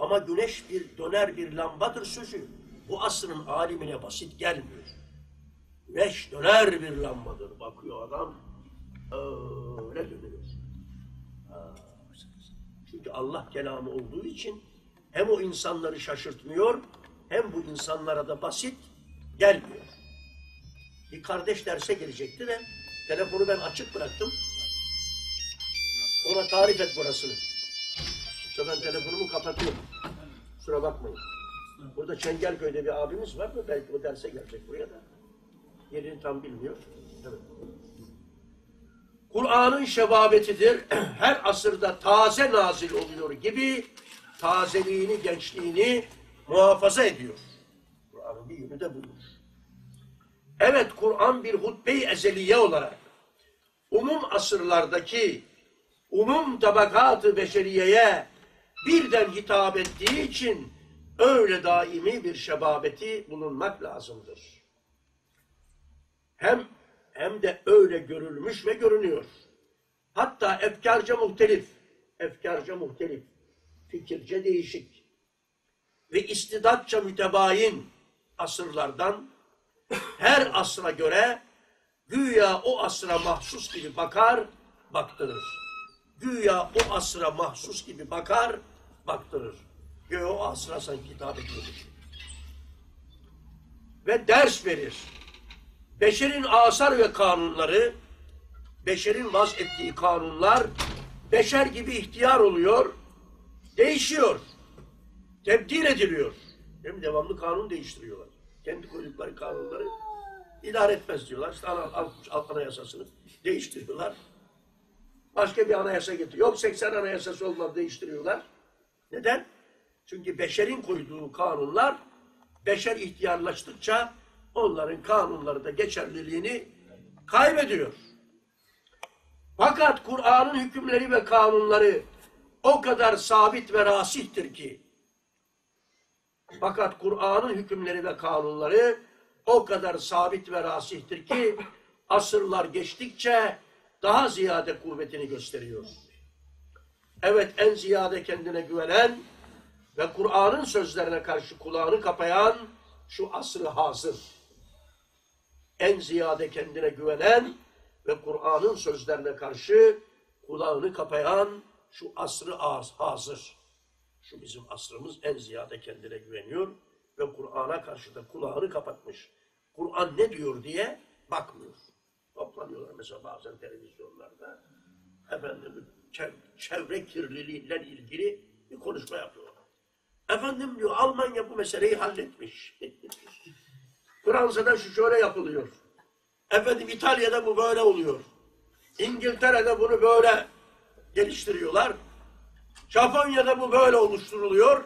Ama güneş bir döner bir lambadır sözü. Bu asrın alimine basit gelmiyor. Güneş döner bir lambadır. Bakıyor adam, öyle dönüyor. Çünkü Allah kelamı olduğu için hem o insanları şaşırtmıyor, hem bu insanlara da basit gelmiyor. Bir kardeş derse gelecekti de telefonu ben açık bıraktım. Ona tarif et burasını. İşte ben telefonumu kapatıyorum. Kusura bakmayın. Burada Çengelköy'de bir abimiz var da belki o derse gelecek buraya da. Yerini tam bilmiyor. Evet. Kur'an'ın şebabetidir. Her asırda taze nazil oluyor gibi tazeliğini, gençliğini muhafaza ediyor. Kur'an'ın bir yönü de budur. Evet, Kur'an bir hutbe-i ezeliye olarak umum asırlardaki umum tabakat-ı beşeriyeye birden hitap ettiği için öyle daimi bir şebabeti bulunmak lazımdır. Hem de öyle görülmüş ve görünüyor. Hatta efkarca muhtelif, fikirce değişik ve istidatça mütebayin asırlardan her asra göre güya o asra mahsus gibi bakar, baktırır. Güya o asra mahsus gibi bakar, baktırır. Güya o asra sanki hitap ediyordur. Ve ders verir. Beşerin asar ve kanunları, beşerin vaz ettiği kanunlar, beşer gibi ihtiyar oluyor, değişiyor, tebdil ediliyor. Değil mi? Devamlı kanun değiştiriyorlar. Kendi koydukları kanunları idare etmez diyorlar. İşte anayasasını değiştiriyorlar. Başka bir anayasa getiriyor. Yok 80 anayasası olmadı, değiştiriyorlar. Neden? Çünkü beşerin koyduğu kanunlar, beşer ihtiyarlaştıkça onların kanunları da geçerliliğini kaybediyor. Fakat Kur'an'ın hükümleri ve kanunları o kadar sabit ve rasihtir ki, asırlar geçtikçe daha ziyade kuvvetini gösteriyor. Evet, en ziyade kendine güvenen ve Kur'an'ın sözlerine karşı kulağını kapayan şu asr-ı hazır. En ziyade kendine güvenen ve Kur'an'ın sözlerine karşı kulağını kapayan şu asr-ı hazır. Şu bizim asrımız en ziyade kendine güveniyor ve Kur'an'a karşı da kulağını kapatmış. Kur'an ne diyor diye bakmıyor. Toplanıyorlar mesela bazen televizyonlarda. Efendim çevre kirliliğiyle ilgili bir konuşma yapıyorlar. Efendim diyor, Almanya bu meseleyi halletmiş. Fransa'da şu şöyle yapılıyor. Efendim İtalya'da bu böyle oluyor. İngiltere'de bunu böyle geliştiriyorlar. Japonya'da bu böyle oluşturuluyor.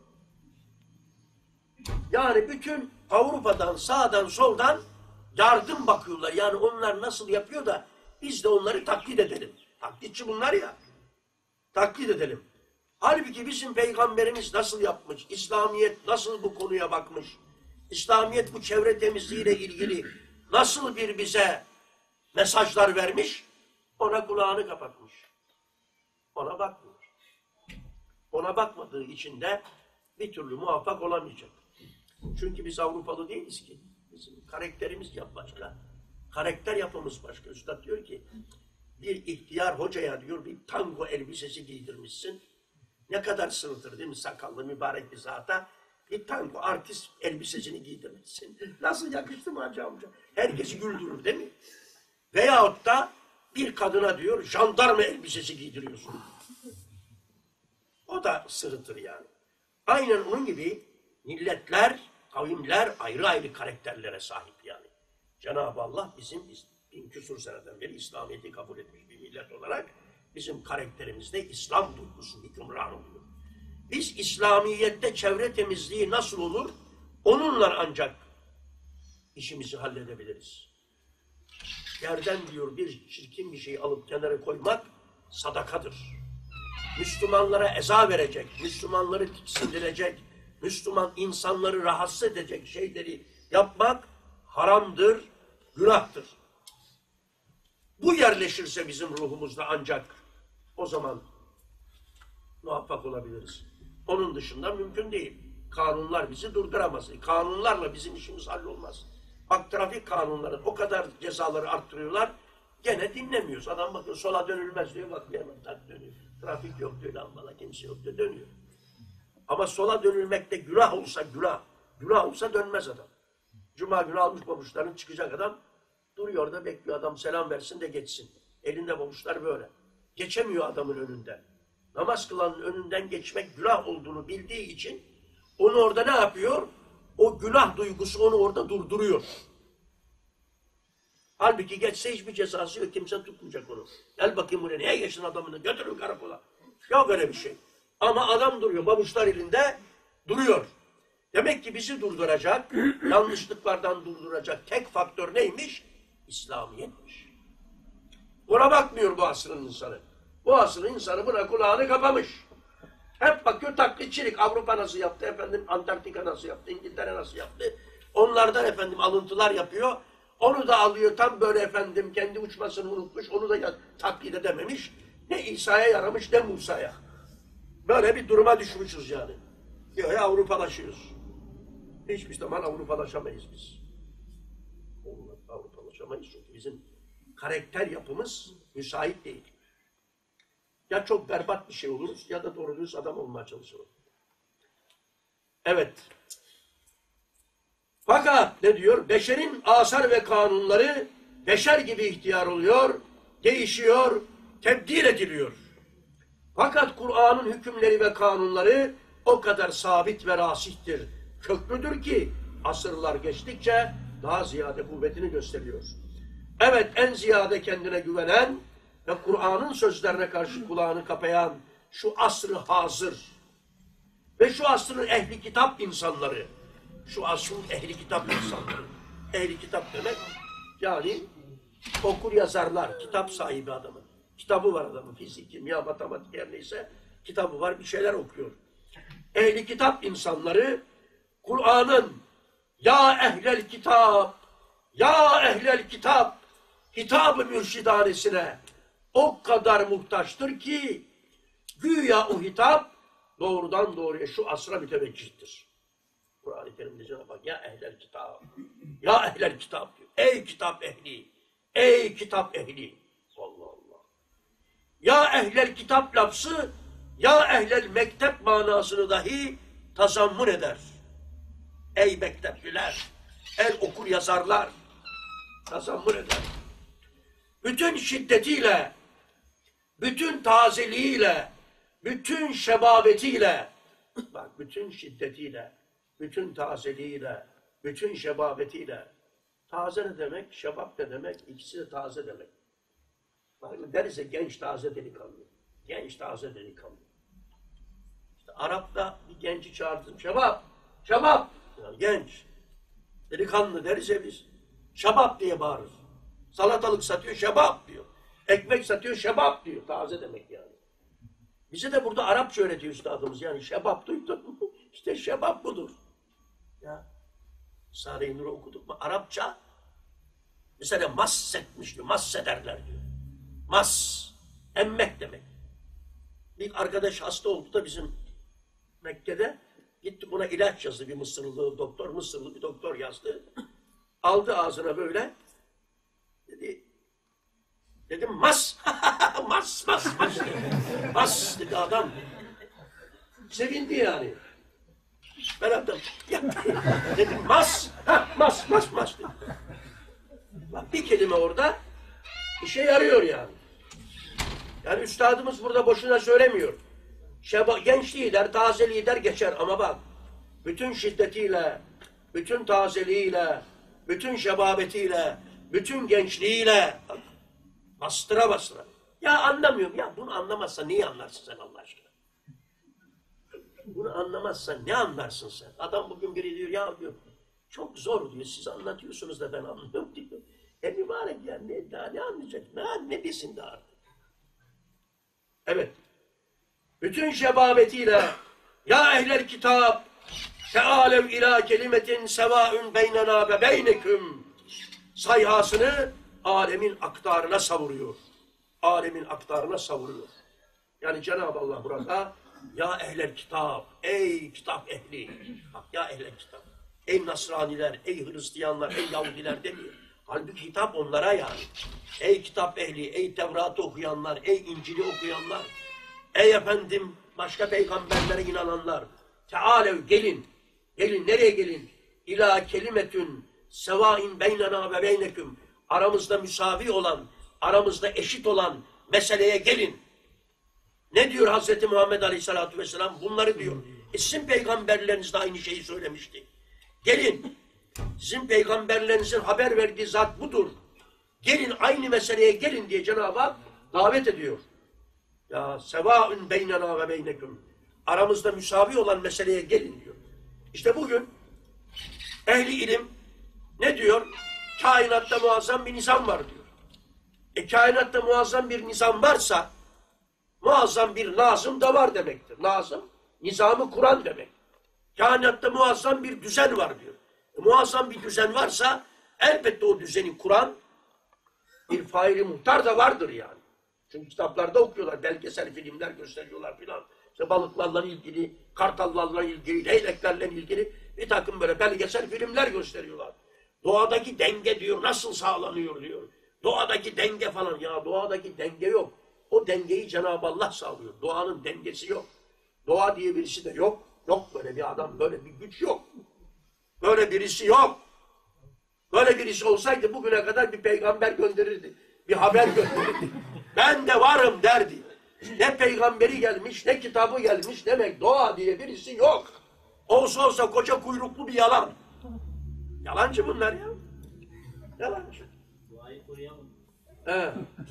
Yani bütün Avrupa'dan, sağdan, soldan yardım bakıyorlar. Yani onlar nasıl yapıyor da biz de onları taklit edelim. Taklitçi bunlar ya. Taklit edelim. Halbuki bizim peygamberimiz nasıl yapmış? İslamiyet nasıl bu konuya bakmış? İslamiyet bu çevre temizliğiyle ilgili nasıl bir bize mesajlar vermiş? Ona kulağını kapatmış. Ona bakmıyor. Ona bakmadığı için de bir türlü muvaffak olamayacak. Çünkü biz Avrupalı değiliz ki. Bizim karakterimiz başka. Karakter yapımız başka. Üstad diyor ki, bir ihtiyar hocaya diyor bir tango elbisesi giydirmişsin. Ne kadar sırıtır değil mi? Sakallı mübarek bir zata bir tango artist elbisesini giydirmişsin. Nasıl yakıştı mı hacı amca? Herkesi güldürür değil mi? Veyahut da bir kadına diyor jandarma elbisesi giydiriyorsun. O da sırıtır yani. Aynen onun gibi milletler, kavimler ayrı ayrı karakterlere sahip yani. Cenab-ı Allah bizim 1000 küsur seneden beri İslamiyet'i kabul etmiş bir millet olarak bizim karakterimizde İslam duygusu hükümran oluyor. Biz İslamiyet'te çevre temizliği nasıl olur? Onunla ancak işimizi halledebiliriz. Yerden diyor bir çirkin bir şey alıp kenara koymak sadakadır. Müslümanlara eza verecek, Müslümanları tiksindirecek, Müslüman insanları rahatsız edecek şeyleri yapmak haramdır, günahtır. Bu yerleşirse bizim ruhumuzda ancak o zaman muvaffak olabiliriz. Onun dışında mümkün değil. Kanunlar bizi durduramaz. Kanunlarla bizim işimiz hallolmaz. Bak trafik kanunları o kadar cezaları arttırıyorlar. Gene dinlemiyoruz. Adam bakıyor sola dönülmez diyor. Bak bir hemen tak dönüyor. Trafik yok diyor. Lambala kimse yok diyor. Dönüyor. Ama sola dönülmekte günah olsa günah. Günah olsa dönmez adam. Cuma günü almış pabuçlarını çıkacak adam. Duruyor da bekliyor adam selam versin de geçsin. Elinde pabuçlar böyle. Geçemiyor adamın önünden. Namaz kılanın önünden geçmek günah olduğunu bildiği için onu orada ne yapıyor? O günah duygusu onu orada durduruyor. Halbuki geçse hiçbir cezası yok. Kimse tutmayacak onu. Gel bakayım buraya. Niye geçtin adamını? Götürün karakola. Yok öyle bir şey. Ama adam duruyor. Babuçlar elinde duruyor. Demek ki bizi durduracak, yanlışlıklardan durduracak tek faktör neymiş? İslamiyetmiş. Buna bakmıyor bu asrın insanı. Bu asrın insanı buna kulağını kapamış. Hep bakıyor taklitçilik. Avrupa nasıl yaptı efendim, Antarktika nasıl yaptı, İngiltere nasıl yaptı. Onlardan efendim alıntılar yapıyor. Onu da alıyor tam böyle efendim kendi uçmasını unutmuş. Onu da taklit edememiş. Ne İsa'ya yaramış ne Musa'ya. Böyle bir duruma düşmüşüz yani. Diyor ya Avrupalaşıyoruz. Hiçbir zaman Avrupalaşamayız biz. Avrupalaşamayız çünkü bizim karakter yapımız müsait değil. Ya çok berbat bir şey oluruz ya da doğru düz adam olmaya çalışırız. Evet. Fakat ne diyor? Beşerin asar ve kanunları beşer gibi ihtiyar oluyor, değişiyor, tebdil ediliyor. Fakat Kur'an'ın hükümleri ve kanunları o kadar sabit ve rasihtir, köklüdür ki asırlar geçtikçe daha ziyade kuvvetini gösteriyor. Evet, en ziyade kendine güvenen ve Kur'an'ın sözlerine karşı kulağını kapayan şu asrı hazır ve şu asrın ehli kitap insanları, şu asrın ehli kitap insanları, ehli kitap demek yani okur yazarlar, kitap sahibi adamın. Kitabı var adamın, fizik, kimya, matematik her neyse kitabı var, bir şeyler okuyor. Ehli kitap insanları Kur'an'ın ya ehlel kitap, ya ehlel kitap hitap-ı mürşidanesine o kadar muhtaçtır ki güya o hitap doğrudan doğruya şu asra müteveccihtir. Kur'an-ı Kerim'de Cenab-ı Hak ya ehlel kitap, ya ehlel kitap diyor. Ey kitap ehli, ey kitap ehli. Allah Allah. Ya ehlel kitap lafzı, ya ehlel mektep manasını dahi tazammun eder. Ey mektepliler, el okur yazarlar, tazammun eder. Bütün şiddetiyle, bütün tazeliğiyle, bütün şebabetiyle, bak bütün şiddetiyle, bütün tazeliğiyle, bütün şebabetiyle, taze ne demek, şebap ne demek, ikisi de taze demek. Bak derse genç taze delikanlı, genç taze delikanlı. İşte Arap'ta bir genci çağırdım, şebap, şebap, yani genç, delikanlı derse biz, şebap diye bağırır. Salatalık satıyor, şebap diyor. Ekmek satıyor, şebap diyor. Taze demek yani. Bize de burada Arapça öğretiyor üstadımız. Yani şebap duydun mu? İşte şebap budur. Ya Risale-i Nur'u okuduk mu? Arapça mesela massetmiş diyor. Massederler diyor. Mas. Emmek demek. Bir arkadaş hasta oldu da bizim Mekke'de gitti buna ilaç yazdı bir Mısırlı doktor. Mısırlı bir doktor yazdı. Aldı ağzına böyle. Dedim mas, mas, mas, mas. Mas dedi adam. Sevindi yani. Ben adam, dedim mas, mas, mas, mas dedi. Bak bir kelime orada işe yarıyor yani. Yani üstadımız burada boşuna söylemiyor. Genç lider, taze lider geçer ama bak bütün şiddetiyle, bütün tazeliğiyle, bütün şebabetiyle, bütün gençliğiyle bastıra bastıra. Ya anlamıyorum. Ya bunu anlamazsan niye anlarsın sen Allah aşkına? Bunu anlamazsan ne anlarsın sen? Adam bugün biri diyor ya diyor çok zor diyor. Siz anlatıyorsunuz da ben anlıyorum diyor. Mübarek ya ne anlayacak? Ne bilsin daha artık? Evet. Bütün şebabetiyle ya ehlel kitap teâlev ilâ kelimetin sevâün beynenâ ve beyneküm sayhasını alemin aktarına savuruyor. Alemin aktarına savuruyor. Yani Cenab-ı Allah burada Ya ehlel kitap, ey kitap ehli. Bak ya ehlel kitap. Ey Nasraniler, ey Hristiyanlar, ey Yahudiler demiyor. Halbuki kitap onlara yani. Ey kitap ehli, ey Tevrat'ı okuyanlar, ey İncil'i okuyanlar, ey efendim başka peygamberlere inananlar. Tealev gelin. Gelin nereye gelin? İlâ kelimetün sevâin beynena ve beyneküm. Aramızda müsavi olan, aramızda eşit olan meseleye gelin. Ne diyor Hazreti Muhammed Aleyhisselatü Vesselam? Bunları diyor. Sizin peygamberleriniz de aynı şeyi söylemişti. Gelin. Sizin peygamberlerinizin haber verdiği zat budur. Gelin aynı meseleye gelin diye Cenab-ı Hak davet ediyor. Ya sevâün beynena ve beyneküm. Aramızda müsavi olan meseleye gelin diyor. İşte bugün ehli ilim ne diyor? Kainatta muazzam bir nizam var diyor. Kainatta muazzam bir nizam varsa muazzam bir nazım da var demektir. Nazım, nizamı Kur'an demek. Kainatta muazzam bir düzen var diyor. Muazzam bir düzen varsa elbette o düzeni Kur'an, bir faili muhtar da vardır yani. Çünkü kitaplarda okuyorlar, belgesel filmler gösteriyorlar filan. İşte balıklarla ilgili, kartallarla ilgili, leyleklerle ilgili bir takım böyle belgesel filmler gösteriyorlar. Doğadaki denge diyor nasıl sağlanıyor diyor. Doğadaki denge falan. Ya doğadaki denge yok. O dengeyi Cenab-ı Allah sağlıyor. Doğanın dengesi yok. Doğa diye birisi de yok. Yok böyle bir adam, böyle bir güç yok. Böyle birisi yok. Böyle birisi olsaydı bugüne kadar bir peygamber gönderirdi. Bir haber gönderirdi. Ben de varım derdi. Ne peygamberi gelmiş, ne kitabı gelmiş demek. Doğa diye birisi yok. Olsa olsa koca kuyruklu bir yalan. Yalancı bunlar ya. Yalancı. Doğayı koruyalım. He.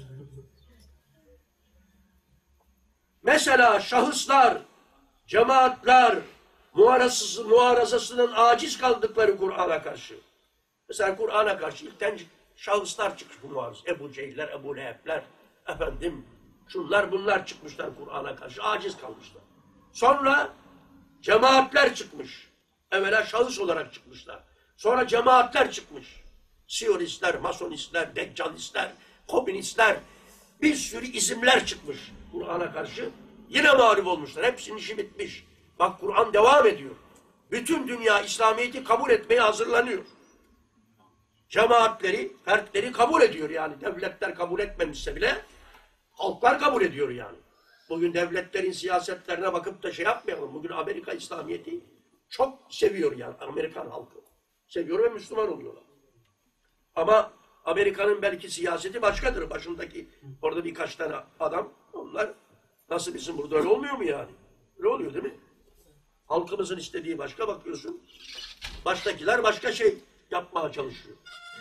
Mesela şahıslar, cemaatler, muharazasının aciz kaldıkları Kur'an'a karşı. Mesela Kur'an'a karşı ilkten şahıslar çıkmış muharaz. Ebu Cehiller, Ebu Leheb'ler, efendim, şunlar bunlar çıkmışlar Kur'an'a karşı, aciz kalmışlar. Sonra cemaatler çıkmış. Evvela şahıs olarak çıkmışlar. Sonra cemaatler çıkmış. Siyonistler, Masonistler, Deccalistler, Komünistler, bir sürü isimler çıkmış Kur'an'a karşı. Yine mağlup olmuşlar. Hepsinin işi bitmiş. Bak Kur'an devam ediyor. Bütün dünya İslamiyet'i kabul etmeye hazırlanıyor. Cemaatleri, fertleri kabul ediyor yani. Devletler kabul etmemişse bile halklar kabul ediyor yani. Bugün devletlerin siyasetlerine bakıp da şey yapmayalım. Bugün Amerika İslamiyet'i çok seviyor yani Amerikan halkı. Seviyor ve Müslüman oluyorlar. Ama Amerika'nın belki siyaseti başkadır. Başındaki orada birkaç tane adam, onlar nasıl bizim burada öyle olmuyor mu yani? Öyle oluyor değil mi? Halkımızın istediği başka, bakıyorsun. Baştakiler başka şey yapmaya çalışıyor.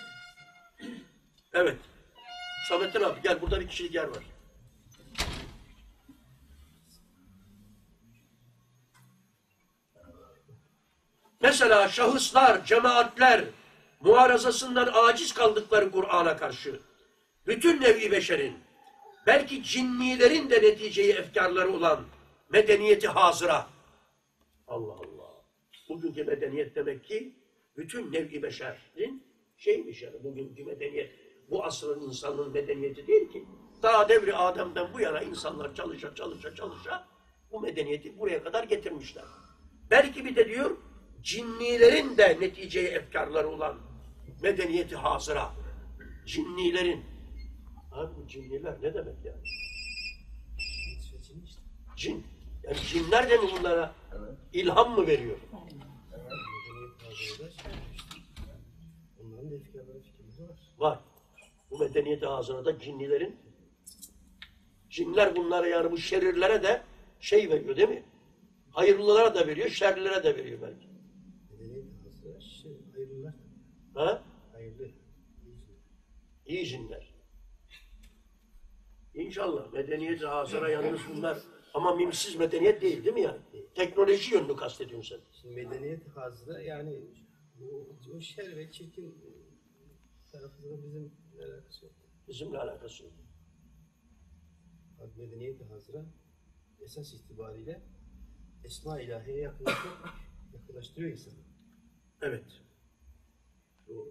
Evet. Samettin abi gel, burada bir kişilik yer var. Mesela şahıslar, cemaatler muharazasından aciz kaldıkları Kur'an'a karşı bütün nevi beşerin, belki cinnilerin de neticeyi efkarları olan medeniyeti hazıra. Allah Allah. Bugünkü medeniyet demek ki bütün nevi beşerin şeymiş yani. Bugünkü medeniyet bu asrın insanın medeniyeti değil ki. Daha devri Adem'den bu yana insanlar çalışa bu medeniyeti buraya kadar getirmişler. Belki bir de diyor cinnilerin de neticeye efkarları olan medeniyeti hazıra. Cinnilerin. Abi bu cinniler ne demek yani? Cin. Yani cinler de mi bunlara ilham mı veriyor? Onların da efkarları, fikirleri var. Var. Bu medeniyeti hazıra da cinler bunlara yani bu şerirlere de şey veriyor değil mi? Hayırlılara da veriyor, şerlilere de veriyor belki. Medeniyet hazıra hayırlılar. Ha? Hayırlı. İyi cinler. İnşallah medeniyet hazıra yalnız bunlar ama mimsiz medeniyet değil mi yani? Teknoloji yönünü kastediyorsun sen. Şimdi medeniyet hazıra yani o şer ve çirkin tarafıyla bizim alakası yok. Bizimle alakası yok. Medeniyet hazıra esas itibariyle Esma-i İlahi'ye yakınlaştırıyor insanı. Evet. O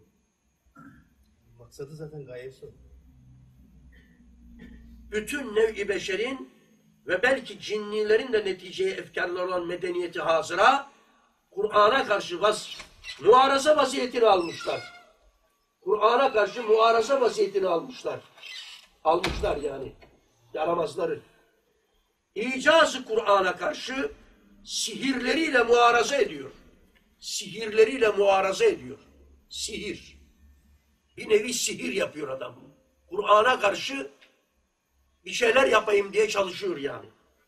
maksadı zaten gayesi o. Bütün nev-i beşerin ve belki cinnilerin de neticeye efkarlı olan medeniyeti hazıra Kur'an'a karşı muaraza vaziyetini almışlar. Kur'an'a karşı muaraza vaziyetini almışlar. Almışlar yani. Yaramazları. İcazı Kur'an'a karşı sihirleriyle muaraza ediyor. Sihirleriyle muaraza ediyor. Sihir. Bir nevi sihir yapıyor adam. Kur'an'a karşı bir şeyler yapayım diye çalışıyor yani.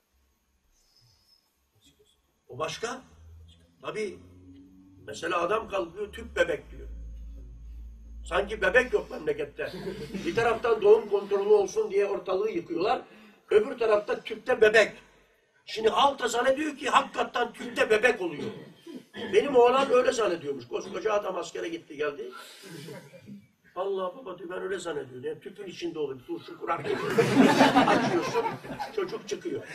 O başka. Tabii mesela adam kalkıyor tüp bebek diyor. Sanki bebek yok memlekette. Bir taraftan doğum kontrolü olsun diye ortalığı yıkıyorlar. Öbür tarafta tüpte bebek. Şimdi halk zannediyor ki hakikaten tüpte bebek oluyor. Benim oğlan öyle zannediyormuş. Koskoca adam askere gitti geldi. Allah baba diyor ben öyle zannediyorum. Yani tüpün içinde oluyor. Turşu kurak gibi. Açıyorsun çocuk çıkıyor.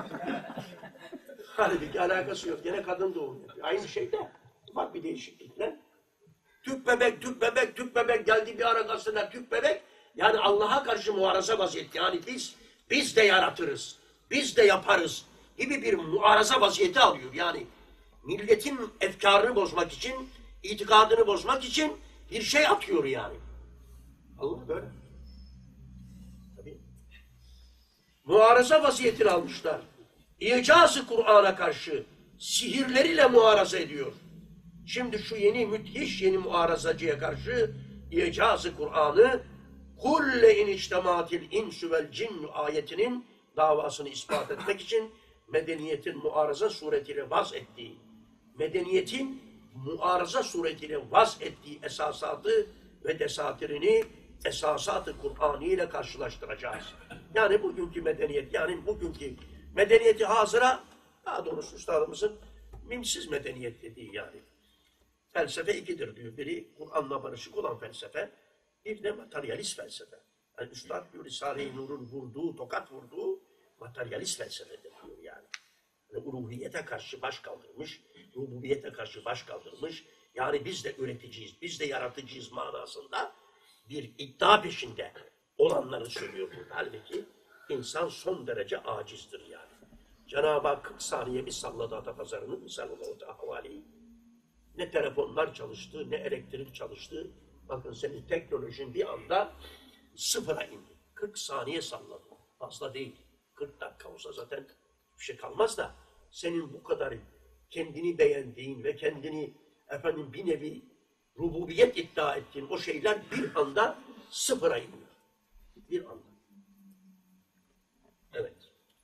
Halbuki alakası yok. Gene kadın doğum yapıyor. Aynı şey de. Bak bir değişiklikle. Tüp bebek, tüp bebek, tüp bebek geldi bir ara gazeteler tüp bebek. Yani Allah'a karşı muaraza vaziyeti. Yani biz de yaratırız. Biz de yaparız gibi bir muaraza vaziyeti alıyor. Yani milletin efkarını bozmak için, itikadını bozmak için bir şey atıyor yani. Allah böyle. Tabii. Muaraza vaziyetini almışlar. İcazı Kur'an'a karşı sihirleriyle muaraza ediyor. Şimdi şu müthiş yeni muarazacıya karşı İcazı Kur'an'ı kulle in içtemâtil insü vel cinnu ayetinin davasını ispat etmek için medeniyetin muaraza suretiyle vaz ettiği, medeniyetin muaraza suretiyle vaz ettiği esasatı ve desatirini esasat-ı Kur'an'ı ile karşılaştıracağız. Yani bugünkü medeniyet, yani bugünkü medeniyeti hazıra, daha doğrusu üstadımızın mimsiz medeniyet dediği yani. Felsefe ikidir diyor. Biri Kur'an'la barışık olan felsefe, bir de materyalist felsefe. Yani üstad diyor Risale-i Nur'un tokat vurduğu materyalist felsefedir diyor yani. Uluhiyete karşı baş kaldırmış, rububiyete karşı baş kaldırmış. Yani biz de üreticiyiz, biz de yaratıcıyız manasında bir iddia peşinde olanları söylüyor burada. Halbuki insan son derece acizdir yani. Cenab-ı Hak 40 saniye bir salladı Atapazarı'nın sallallahu ahvali. Ne telefonlar çalıştı, ne elektrik çalıştı. Bakın senin teknolojin bir anda sıfıra indi. 40 saniye salladı. Fazla değil. 40 dakika olsa zaten bir şey kalmaz da senin bu kadar kendini beğendiğin ve kendini bir nevi rububiyet iddia ettiğin o şeyler bir anda sıfıra iniyor. Bir anda. Evet.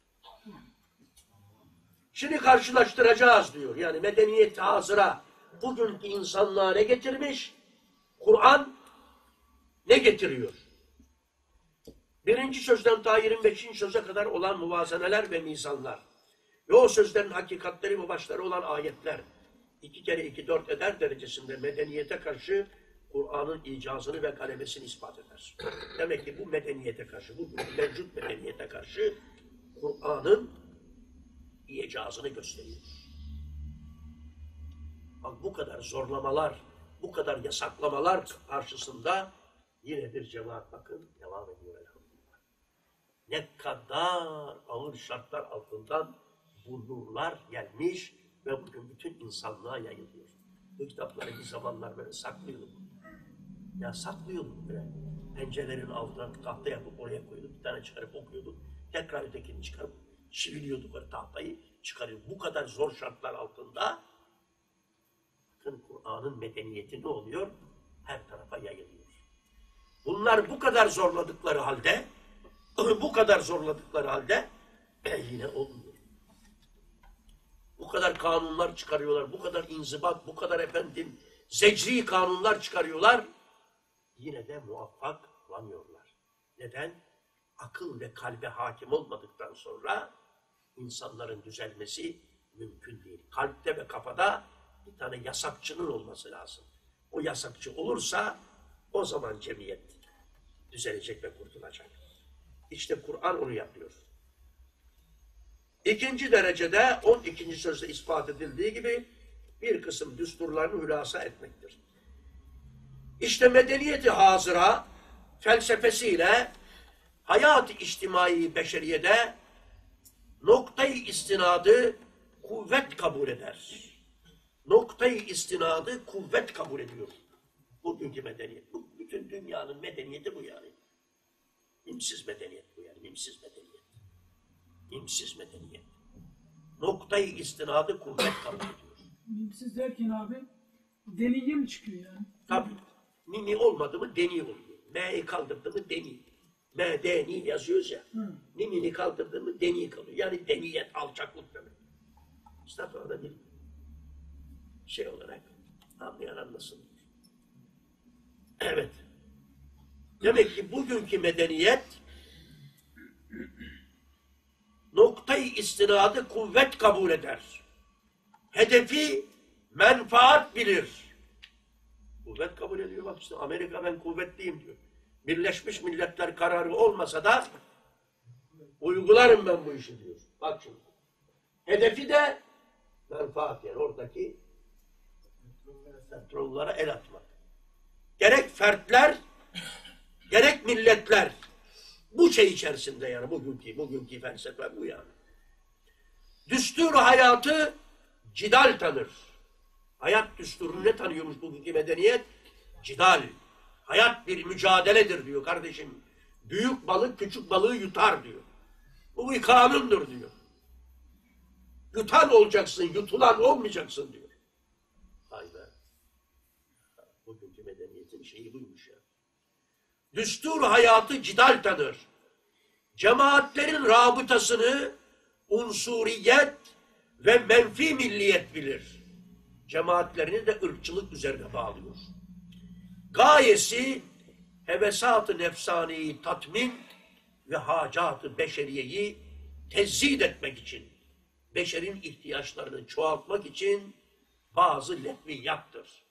Şimdi karşılaştıracağız diyor. Yani medeniyet hazıra bugünkü insanlığa ne getirmiş? Kur'an ne getiriyor? Birinci sözden ta 25. söze kadar olan muvazeneler ve mizanlar ve o sözlerin hakikatleri ve başları olan ayetler 2 kere 2 4 eder derecesinde medeniyete karşı Kur'an'ın icazını ve galemesini ispat eder. Demek ki bu medeniyete karşı, bu mevcut medeniyete karşı Kur'an'ın icazını gösteriyor. Bak bu kadar zorlamalar, bu kadar yasaklamalar karşısında yine bir cemaat bakın devam ediyor elhamdülillah. Ne kadar ağır şartlar altından bu nurlar gelmiş ve bugün bütün insanlığa yayılıyor. Bu kitapları bir zamanlar böyle saklıyordum. Ya saklıyordum böyle. Pencerelerin altına tahta yapıp oraya koyuyorduk. Bir tane çıkarıp okuyorduk. Tekrar ötekini çıkarıp çiviliyorduk o tahtayı çıkarıyorduk. Bu kadar zor şartlar altında bakın Kur'an'ın medeniyeti ne oluyor? Her tarafa yayılıyor. Bunlar bu kadar zorladıkları halde yine olmuyor. Bu kadar kanunlar çıkarıyorlar, bu kadar inzibat, bu kadar zecri kanunlar çıkarıyorlar. Yine de muvaffak olamıyorlar. Neden? Akıl ve kalbe hakim olmadıktan sonra insanların düzelmesi mümkün değil. Kalpte ve kafada bir tane yasakçının olması lazım. O yasakçı olursa o zaman cemiyet düzelecek ve kurtulacak. İşte Kur'an onu yapıyor. İkinci derecede 12. sözde ispat edildiği gibi bir kısım düsturlarını hülasa etmektir. İşte medeniyeti hazıra felsefesiyle hayat-ı içtimai beşeriyede noktayı istinadı kuvvet kabul eder. Noktayı istinadı kuvvet kabul ediyor. Bugünkü medeniyet. Bütün dünyanın medeniyeti bu yani. İmsiz medeniyet bu yani. İmsiz medeniyet. İmsiz medeniyet. Noktayı istinadı kuvvet kabul ediyor. Mimsiz derken abi deniye mi çıkıyor yani? Tabii. Mimi olmadı mı deni oluyor. M'yi kaldırdı mı deni. M, deni yazıyoruz ya. Mimini kaldırdı mı deni kalıyor. Yani deniyet, alçaklık demek. İşte orada bir şey olarak anlayan anlasın. Evet. Demek ki bugünkü medeniyet noktayı istinadı kuvvet kabul eder. Hedefi menfaat bilir. Kuvvet kabul ediyor. Bak işte Amerika ben kuvvetliyim diyor. Birleşmiş Milletler kararı olmasa da uygularım ben bu işi diyor. Bak şimdi. Hedefi de menfaat yani oradaki petrollara el atmak. Gerek fertler, gerek milletler bu şey içerisinde yani bugünkü felsefe bu yani. Düstur hayatı cidal tanır. Hayat düsturunu ne tanıyormuş bugünkü medeniyet? Cidal. Hayat bir mücadeledir diyor kardeşim. Büyük balık küçük balığı yutar diyor. Bu bir kanundur diyor. Yutan olacaksın, yutulan olmayacaksın diyor. Vay be. Bugünkü medeniyetin şeyi buymuş ya. Düstur hayatı cidal tanır. Cemaatlerin rabıtasını unsuriyet ve menfi milliyet bilir. Cemaatlerini de ırkçılık üzerine bağlıyor. Gayesi hevesat-ı nefsaniyi tatmin ve hacat-ı beşeriyeyi tezzid etmek için, beşerin ihtiyaçlarını çoğaltmak için bazı lehviyattır.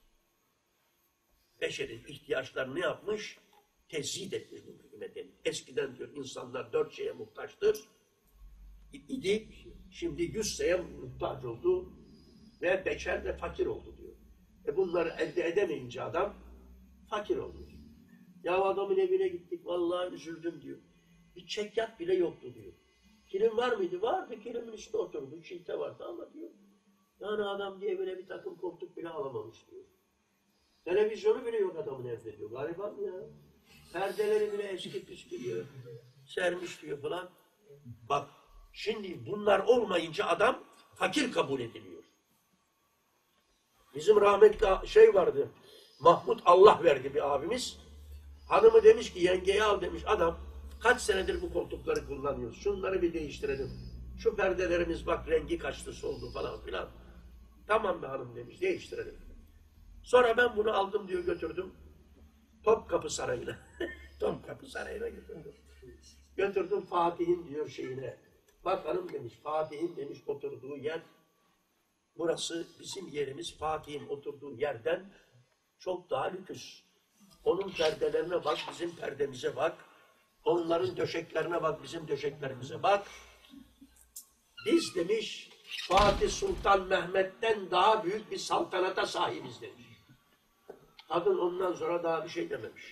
Beşerin ihtiyaçlarını ne yapmış? Tezzid etmiş bu hükümetin. Eskiden diyor insanlar 4 şeye muhtaçtır idi, şimdi 100 şeye muhtaç oldu ve beşer de fakir oldu diyor. Bunları elde edemeyince adam fakir oluyor. Ya adamın evine gittik, vallahi üzüldüm diyor. Bir çekyat bile yoktu diyor. Kilim var mıydı? Vardı, kilimin üstüne oturdu, çilte vardı ama diyor. Yani adam diye evine bir takım koltuk bile alamamış diyor. Televizyonu bile yok adamın evde diyor. Gariban ya. Perdeleri bile eski püskü diyor. Sermiş diyor falan. Bak şimdi bunlar olmayınca adam fakir kabul ediliyor. Bizim rahmetli şey vardı. Mahmut Allah verdi bir abimiz. Hanımı demiş ki yengeye al demiş adam. Kaç senedir bu koltukları kullanıyoruz. Şunları bir değiştirelim. Şu perdelerimiz bak rengi kaçtı soldu falan filan. Tamam be hanım demiş değiştirelim. Sonra ben bunu aldım diyor götürdüm. Topkapı Sarayı'na. Topkapı Sarayı'na götürdüm. Götürdüm Fatih'in diyor şeyine. Bak hanım demiş Fatih'in demiş oturduğu yer. Burası bizim yerimiz Fatih'in oturduğu yerden çok daha lüküs. Onun perdelerine bak, bizim perdemize bak. Onların döşeklerine bak, bizim döşeklerimize bak. Biz demiş Fatih Sultan Mehmet'ten daha büyük bir saltanata sahibiz demiş. Kadın ondan sonra daha bir şey dememiş.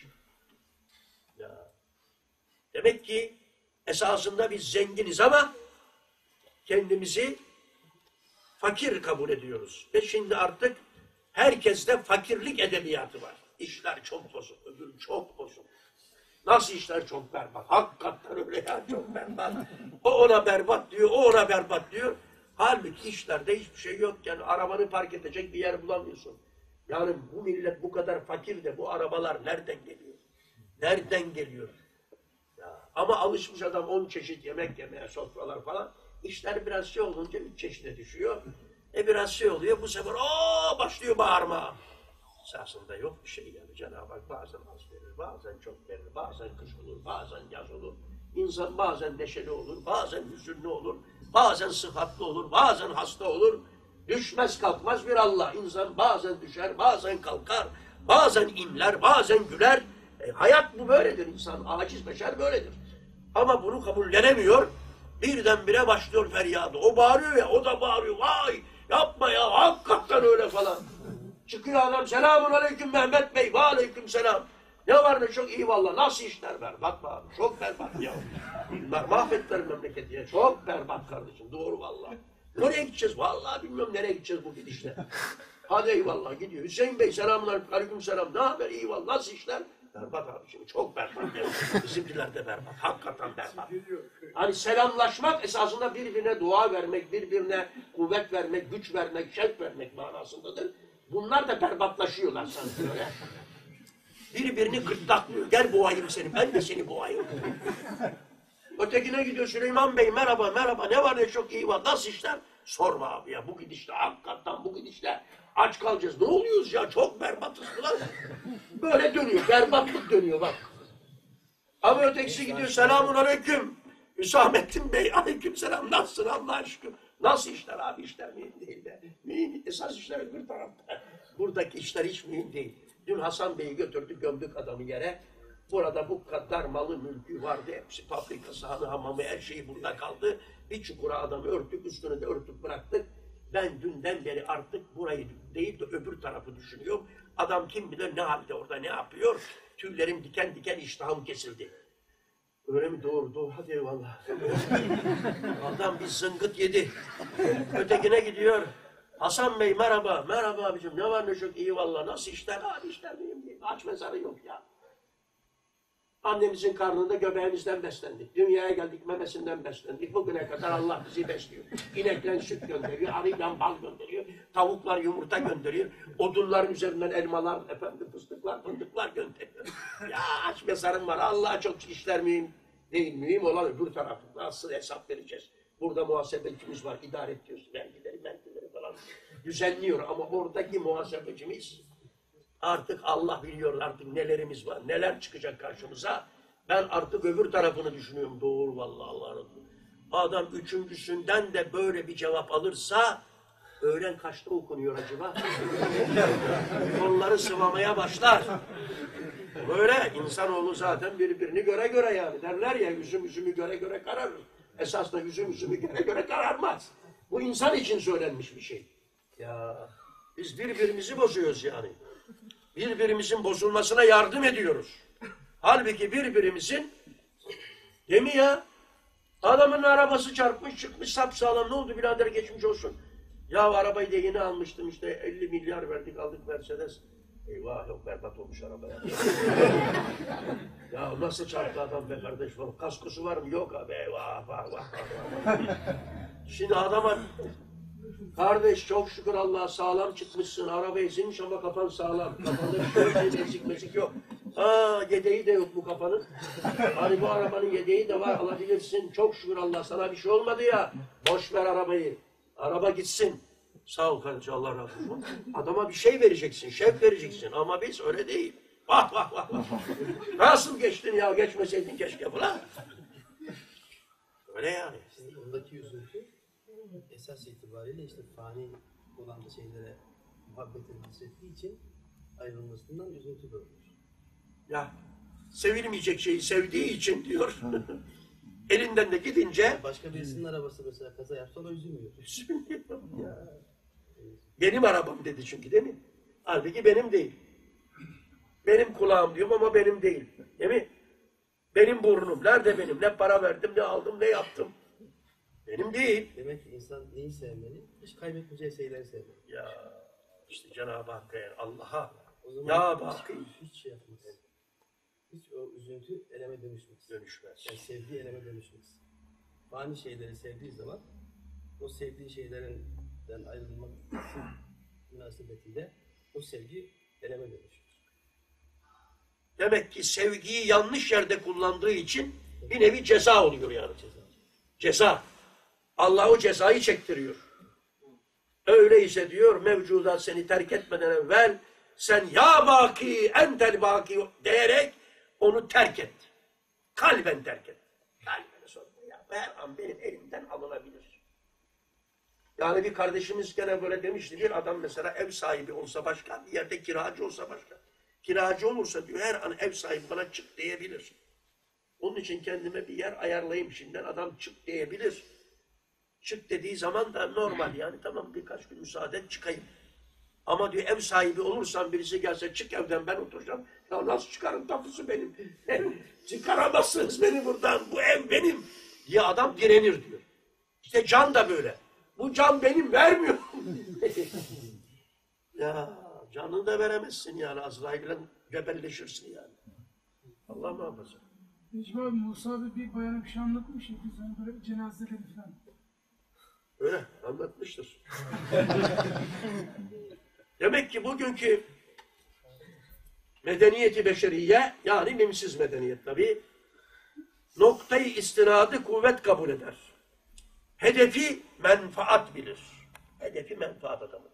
Ya. Demek ki esasında biz zenginiz ama kendimizi fakir kabul ediyoruz. Ve şimdi artık herkeste fakirlik edebiyatı var. İşler çok bozuk, öbür çok bozuk. Nasıl işler çok berbat? Hakikaten öyle ya çok berbat. O ona berbat diyor, o ona berbat diyor. Halbuki işlerde hiçbir şey yok. Yani arabanı park edecek bir yer bulamıyorsun. Yani bu millet bu kadar fakir de bu arabalar nereden geliyor? Nereden geliyor? Ya, ama alışmış adam 10 çeşit yemek yemeye, sofralar falan. İşler biraz şey olunca 3 çeşide düşüyor. Biraz şey oluyor bu sefer başlıyor bağırma. Esasında yok bir şey yani. Cenab-ı Hak bazen az verir, bazen çok verir, bazen kış olur, bazen yaz olur. İnsan bazen neşeli olur, bazen hüzünlü olur, bazen sıhhatli olur, bazen hasta olur. Düşmez kalkmaz bir Allah. İnsan bazen düşer, bazen kalkar, bazen inler, bazen güler. Hayat bu böyledir. İnsan aciz beşer böyledir. Ama bunu kabullenemiyor. Birdenbire başlıyor feryadı. O bağırıyor ya, o da bağırıyor. Vay yapma ya, hakikaten öyle falan. Çıkıyor adam, selamun aleyküm Mehmet Bey, ve aleyküm selam. Ne var ne çok iyi valla. Nasıl işler berbat be abi. Çok berbat ya. Bunlar mahvettiler memleketi ya. Çok berbat kardeşim. Doğru valla. Nereye gideceğiz? Vallahi bilmiyorum nereye gideceğiz bu gidişle. Hadi eyvallah gidiyor. Hüseyin Bey selamünaleyküm. Aleykümselam. Ne haber? İyi valla. Nasıl işler? Berbat abi şimdi. Çok berbat. Ya. Bizimkiler de berbat. Hakikaten berbat. Hani selamlaşmak esasında birbirine dua vermek, birbirine kuvvet vermek, güç vermek, şevk vermek manasındadır. Bunlar da berbatlaşıyorlar sanki öyle. Birbirini gırtlaklıyor. Gel boğayım seni, ben de seni boğayım. Ötekine gidiyor Süleyman Bey, merhaba, merhaba, ne var ne çok iyi var, nasıl işler? Sorma abi ya, bu gidişle, hakikaten bu gidişle aç kalacağız. Ne oluyoruz ya, çok berbatız lan. Böyle dönüyor, berbatlık dönüyor bak. Ama ötekisi gidiyor, selamun aleyküm. Hüsamettin Bey, aleyküm selam, nasılsın Allah aşkına? Nasıl işler abi, işler mühim değil de. Mühim, esas işler öbür tarafta. Buradaki işler hiç mühim değil. Dün Hasan Bey'i götürdük, gömdük adamı yere. Burada bu kadar malı mülkü vardı. Hepsi fabrika, sahanı, hamamı, her şeyi burada kaldı. Bir çukura adamı örtük, üstünü de örtüp bıraktık. Ben dünden beri artık burayı değil de öbür tarafı düşünüyorum. Adam kim bilir ne halde orada, ne yapıyor. Tüylerim diken diken, iştahım kesildi. Öyle mi? Doğru, doğru. Hadi eyvallah. Adam bir zıngıt yedi. Ötekine gidiyor. Hasan Bey merhaba. Merhaba abicim. Ne var ne çok iyi vallahi. Nasıl işler? Abi işler mühim değil. Aç mezarı yok ya. Annemizin karnında göbeğimizden beslendik. Dünyaya geldik memesinden beslendik. Bugüne kadar Allah bizi besliyor. İnekten süt gönderiyor. Arıyla bal gönderiyor. Tavuklar yumurta gönderiyor. Odunların üzerinden elmalar, efendim fıstıklar, fındıklar gönderiyor. Ya aç mezarım var. Allah'a çok işler mühim değil. Mühim olan öbür tarafı. Nasıl hesap vereceğiz? Burada muhasebecimiz var. İdare ediyoruz. Vergileri falan düzenliyor. Ama oradaki muhasebecimiz artık Allah biliyor artık nelerimiz var. Neler çıkacak karşımıza. Ben artık öbür tarafını düşünüyorum. Doğru vallahi Allah'ın. Adam üçüncüsünden de böyle bir cevap alırsa öğlen kaçta okunuyor acaba? Kolları sıvamaya başlar. Böyle insanoğlu zaten birbirini göre göre yani. Derler ya yüzüm yüzümü göre göre kararır. Esasında yüzüm yüzümü göre göre kararmaz. Bu insan için söylenmiş bir şey. Ya biz birbirimizi bozuyoruz yani. Birbirimizin bozulmasına yardım ediyoruz. Halbuki birbirimizin, değil mi ya? Adamın arabası çarpmış çıkmış sapsağlam, ne oldu birader geçmiş olsun. Ya arabayı da yeni almıştım işte 50 milyar verdik aldık Mercedes. Eyvah yok berbat olmuş araba ya. Ya nasıl çarptı adam be kardeş falan. Kaskosu var mı? Yok abi eyvah vah vah. Şimdi adama kardeş çok şükür Allah'a sağlam çıkmışsın. Araba ezilmiş ama kafan sağlam. Kafanda bir şey ezik mezik yok. Yedeği de yok bu kafanın. Hani bu arabanın yedeği de var alabilirsin. Çok şükür Allah sana bir şey olmadı ya. Boş ver arabayı. Araba gitsin. Sağ ol kardeşim Allah razı olsun. Adama bir şey vereceksin, şevk vereceksin. Ama biz öyle değil. Vah vah vah vah. Nasıl geçtin ya geçmeseydin keşke falan. Öyle yani. Şimdi ondaki üzüntü esas itibariyle işte fani olan şeylere muhabbetin hissettiği için ayrılmasından üzüntü doğmuş. Ya sevilmeyecek şeyi sevdiği için diyor. Elinden de gidince Başka birisinin arabası mesela kaza yapsa da üzülmüyor. Ya. benim arabam dedi çünkü değil mi? Halbuki benim değil. Benim kulağım diyorum ama benim değil. Değil mi? Benim burnum. Nerede benim? Ne para verdim, ne aldım, ne yaptım. Benim değil. Demek ki insan neyi sevmeli? Hiç kaybetmeyeceği şeyleri sevmeli. Ya işte Cenab-ı Hakk'a yani Allah'a. O zaman Ya bak. hiç şey yapmaz. Hiç o üzüntü eleme dönüşmez. Dönüşmez. Yani sevdiği eleme dönüşmez. Fani şeyleri sevdiği zaman o sevdiği şeylerden ayrılmak münasebetiyle o sevgi eleme dönüşür. Demek ki sevgiyi yanlış yerde kullandığı için bir nevi ceza oluyor yani. Ceza. Allah o cezayı çektiriyor. Öyleyse diyor mevcudat seni terk etmeden evvel sen ya baki entel baki diyerek onu terk et. Kalben terk et. Kalben sonra ya her an benim elimden alınabilir. Yani bir kardeşimiz gene böyle demişti. Bir adam mesela ev sahibi olsa başka, bir yerde kiracı olsa başka. Kiracı olursa diyor her an ev sahibi bana çık diyebilir. Onun için kendime bir yer ayarlayayım şimdiden adam çık diyebilir. Çık dediği zaman da normal yani tamam birkaç gün müsaade çıkayım. Ama diyor ev sahibi olursan birisi gelse çık evden ben oturacağım. Ya nasıl çıkarım tapusu benim. Çıkaramazsınız beni buradan. Bu ev benim. Diye adam direnir diyor. İşte can da böyle. Bu can benim vermiyor. Ya canını da veremezsin yani. Azrail'le cebelleşirsin yani. Allah muhafaza. Necmi abi Musa abi bir bayana bir şey anlatmış ya. Biz hani böyle cenazeleri falan. Öyle anlatmıştır. Demek ki bugünkü medeniyeti beşeriye, yani mimsiz medeniyet tabii, noktayı istinadı kuvvet kabul eder. Hedefi menfaat bilir. Hedefi menfaat adamı.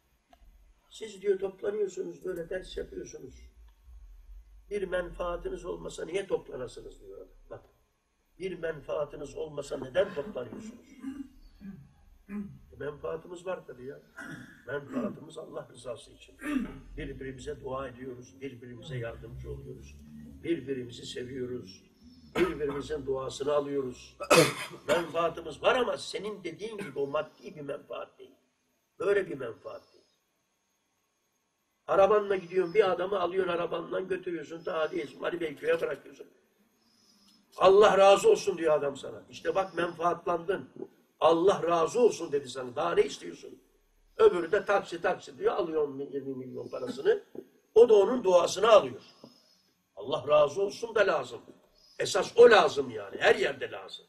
Siz diyor toplanıyorsunuz, böyle ders yapıyorsunuz. Bir menfaatiniz olmasa niye toplanasınız diyor adam. Bak, bir menfaatiniz olmasa neden toplanıyorsunuz? Menfaatımız var tabii ya. Menfaatımız Allah rızası için. Birbirimize dua ediyoruz, birbirimize yardımcı oluyoruz. Birbirimizi seviyoruz. Birbirimizin duasını alıyoruz. Menfaatımız var ama senin dediğin gibi o maddi bir menfaat değil. Böyle bir menfaat değil. Arabanla gidiyorsun, bir adamı alıyorsun arabandan götürüyorsun, daha değilsin, Ali Beyköy'e bırakıyorsun. Allah razı olsun diyor adam sana. İşte bak menfaatlandın. Allah razı olsun dedi sana. Daha ne istiyorsun? Öbürü de taksi diyor. Alıyor 20 milyon parasını. O da onun duasını alıyor. Allah razı olsun da lazım. Esas o lazım yani. Her yerde lazım.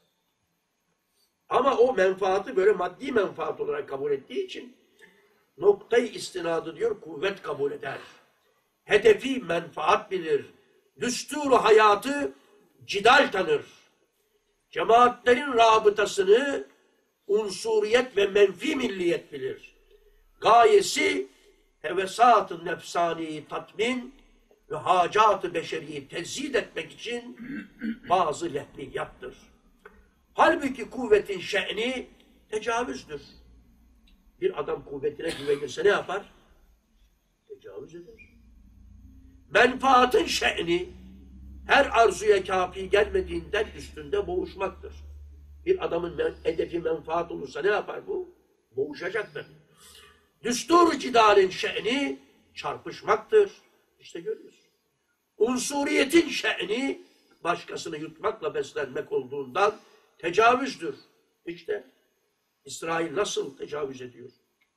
Ama o menfaatı böyle maddi menfaat olarak kabul ettiği için noktayı istinadı diyor kuvvet kabul eder. Hedefi menfaat bilir. Düsturu hayatı cidal tanır. Cemaatlerin rabıtasını unsuriyet ve menfi milliyet bilir. Gayesi hevesat-ı nefsani tatmin ve hacat-ı beşeriyi tezzid etmek için bazı lehliyattır. Halbuki kuvvetin şe'ni tecavüzdür. Bir adam kuvvetine güvenirse ne yapar? Tecavüz eder. Menfaatın şe'ni her arzuya kafi gelmediğinden üstünde boğuşmaktır. Bir adamın hedefi menfaat olursa ne yapar bu? Boğuşacaktır. Düstur cidalin şe'ni çarpışmaktır. İşte görüyorsun. Unsuriyetin şe'ni başkasını yutmakla beslenmek olduğundan tecavüzdür. İşte İsrail nasıl tecavüz ediyor?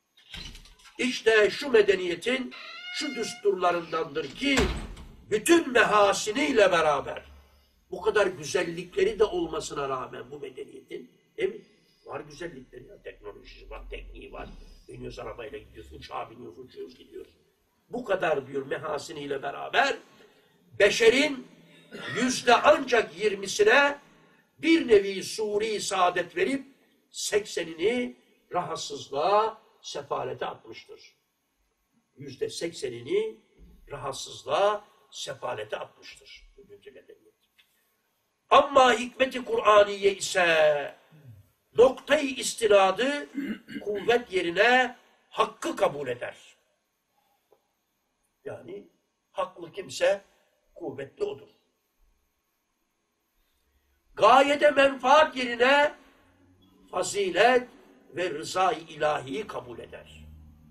İşte şu medeniyetin şu düsturlarındandır ki bütün mehasiniyle beraber bu kadar güzellikleri de olmasına rağmen bu medeniyetin, değil mi? Var güzellikleri ya. Teknolojisi var, tekniği var. Biniyoruz arabayla gidiyoruz, uçağa biniyoruz, uçuyoruz, gidiyoruz. Bu kadar diyor mehasiniyle beraber beşerin ancak 20'sine bir nevi suri saadet verip 80'ini rahatsızlığa, sefalete atmıştır. %80'ini rahatsızlığa, sefalete atmıştır. Bugünkü medeniyet. Ama hikmeti Kur'aniye ise noktayı istinadı kuvvet yerine hakkı kabul eder. Yani haklı kimse kuvvetli odur. Gayede menfaat yerine fazilet ve rıza-i ilahiyi kabul eder.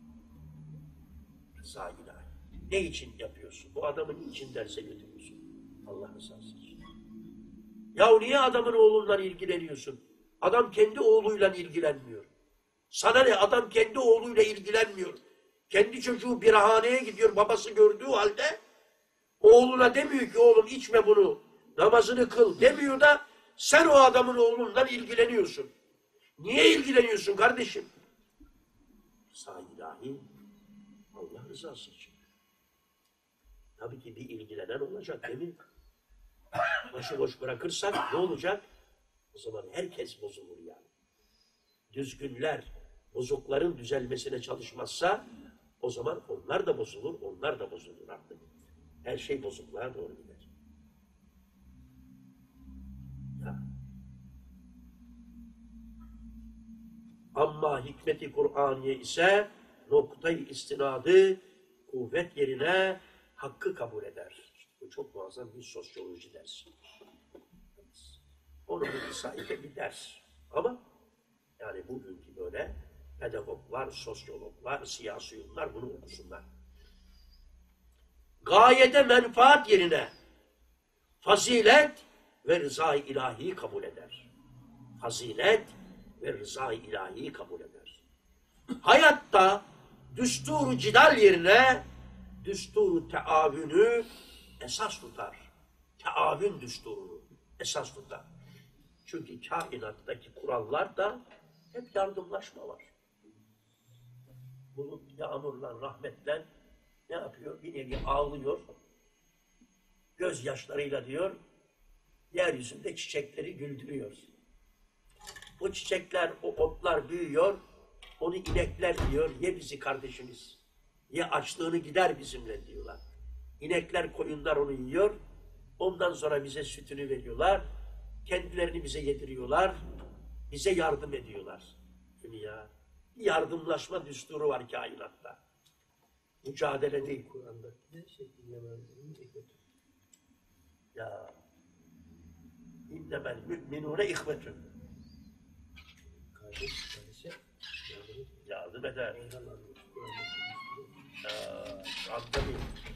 Rıza-i ilahi. Ne için yapıyorsun? Bu adamı niçin derse götürüyorsun? Allah rızası için. Ya niye adamın oğlundan ilgileniyorsun? Adam kendi oğluyla ilgilenmiyor. Sana ne? Adam kendi oğluyla ilgilenmiyor. Kendi çocuğu birahaneye gidiyor babası gördüğü halde oğluna demiyor ki oğlum içme bunu, namazını kıl demiyor da sen o adamın oğlundan ilgileniyorsun. Niye ilgileniyorsun kardeşim? Rıza-i ilahi Allah rızası için. Tabii ki bir ilgilenen olacak değil mi? Başıboş bırakırsak ne olacak? O zaman herkes bozulur yani. Düzgünler, bozukların düzelmesine çalışmazsa o zaman onlar da bozulur, onlar da bozulur artık. Her şey bozukluğa doğru gider. Ya. Ama hikmeti Kur'aniye ise noktayı istinadı kuvvet yerine hakkı kabul eder. Bu çok muazzam bir sosyoloji dersi. Onun bir sahibi bir ders. Ama yani bugünkü böyle pedagoglar, sosyologlar, siyasiyonlar bunu okusunlar. Gayede menfaat yerine fazilet ve rıza-i ilahiyi kabul eder. Fazilet ve rıza-i ilahiyi kabul eder. Hayatta düstur-u cidal yerine düstur-u teavünü esas tutar. Teavün düsturunu esas tutar. Çünkü kainattaki kurallar da hep yardımlaşma var. Bulut yağmurla, rahmetle ne yapıyor? Bir nevi ağlıyor. Gözyaşlarıyla diyor, yeryüzünde çiçekleri güldürüyor. O çiçekler, o otlar büyüyor, onu inekler diyor, ye bizi kardeşimiz. Ye açlığını gider bizimle diyorlar. İnekler, koyunlar onu yiyor, ondan sonra bize sütünü veriyorlar, kendilerini bize yediriyorlar, bize yardım ediyorlar. Dünya, bir yardımlaşma düsturu var kainatta. Mücadele değil. Kur'an'daki dinlemenin hikmeti. Ya innemel mü'minûne ihvetün. Kardeşe Yardım eder. yardım alıyor. Anladım.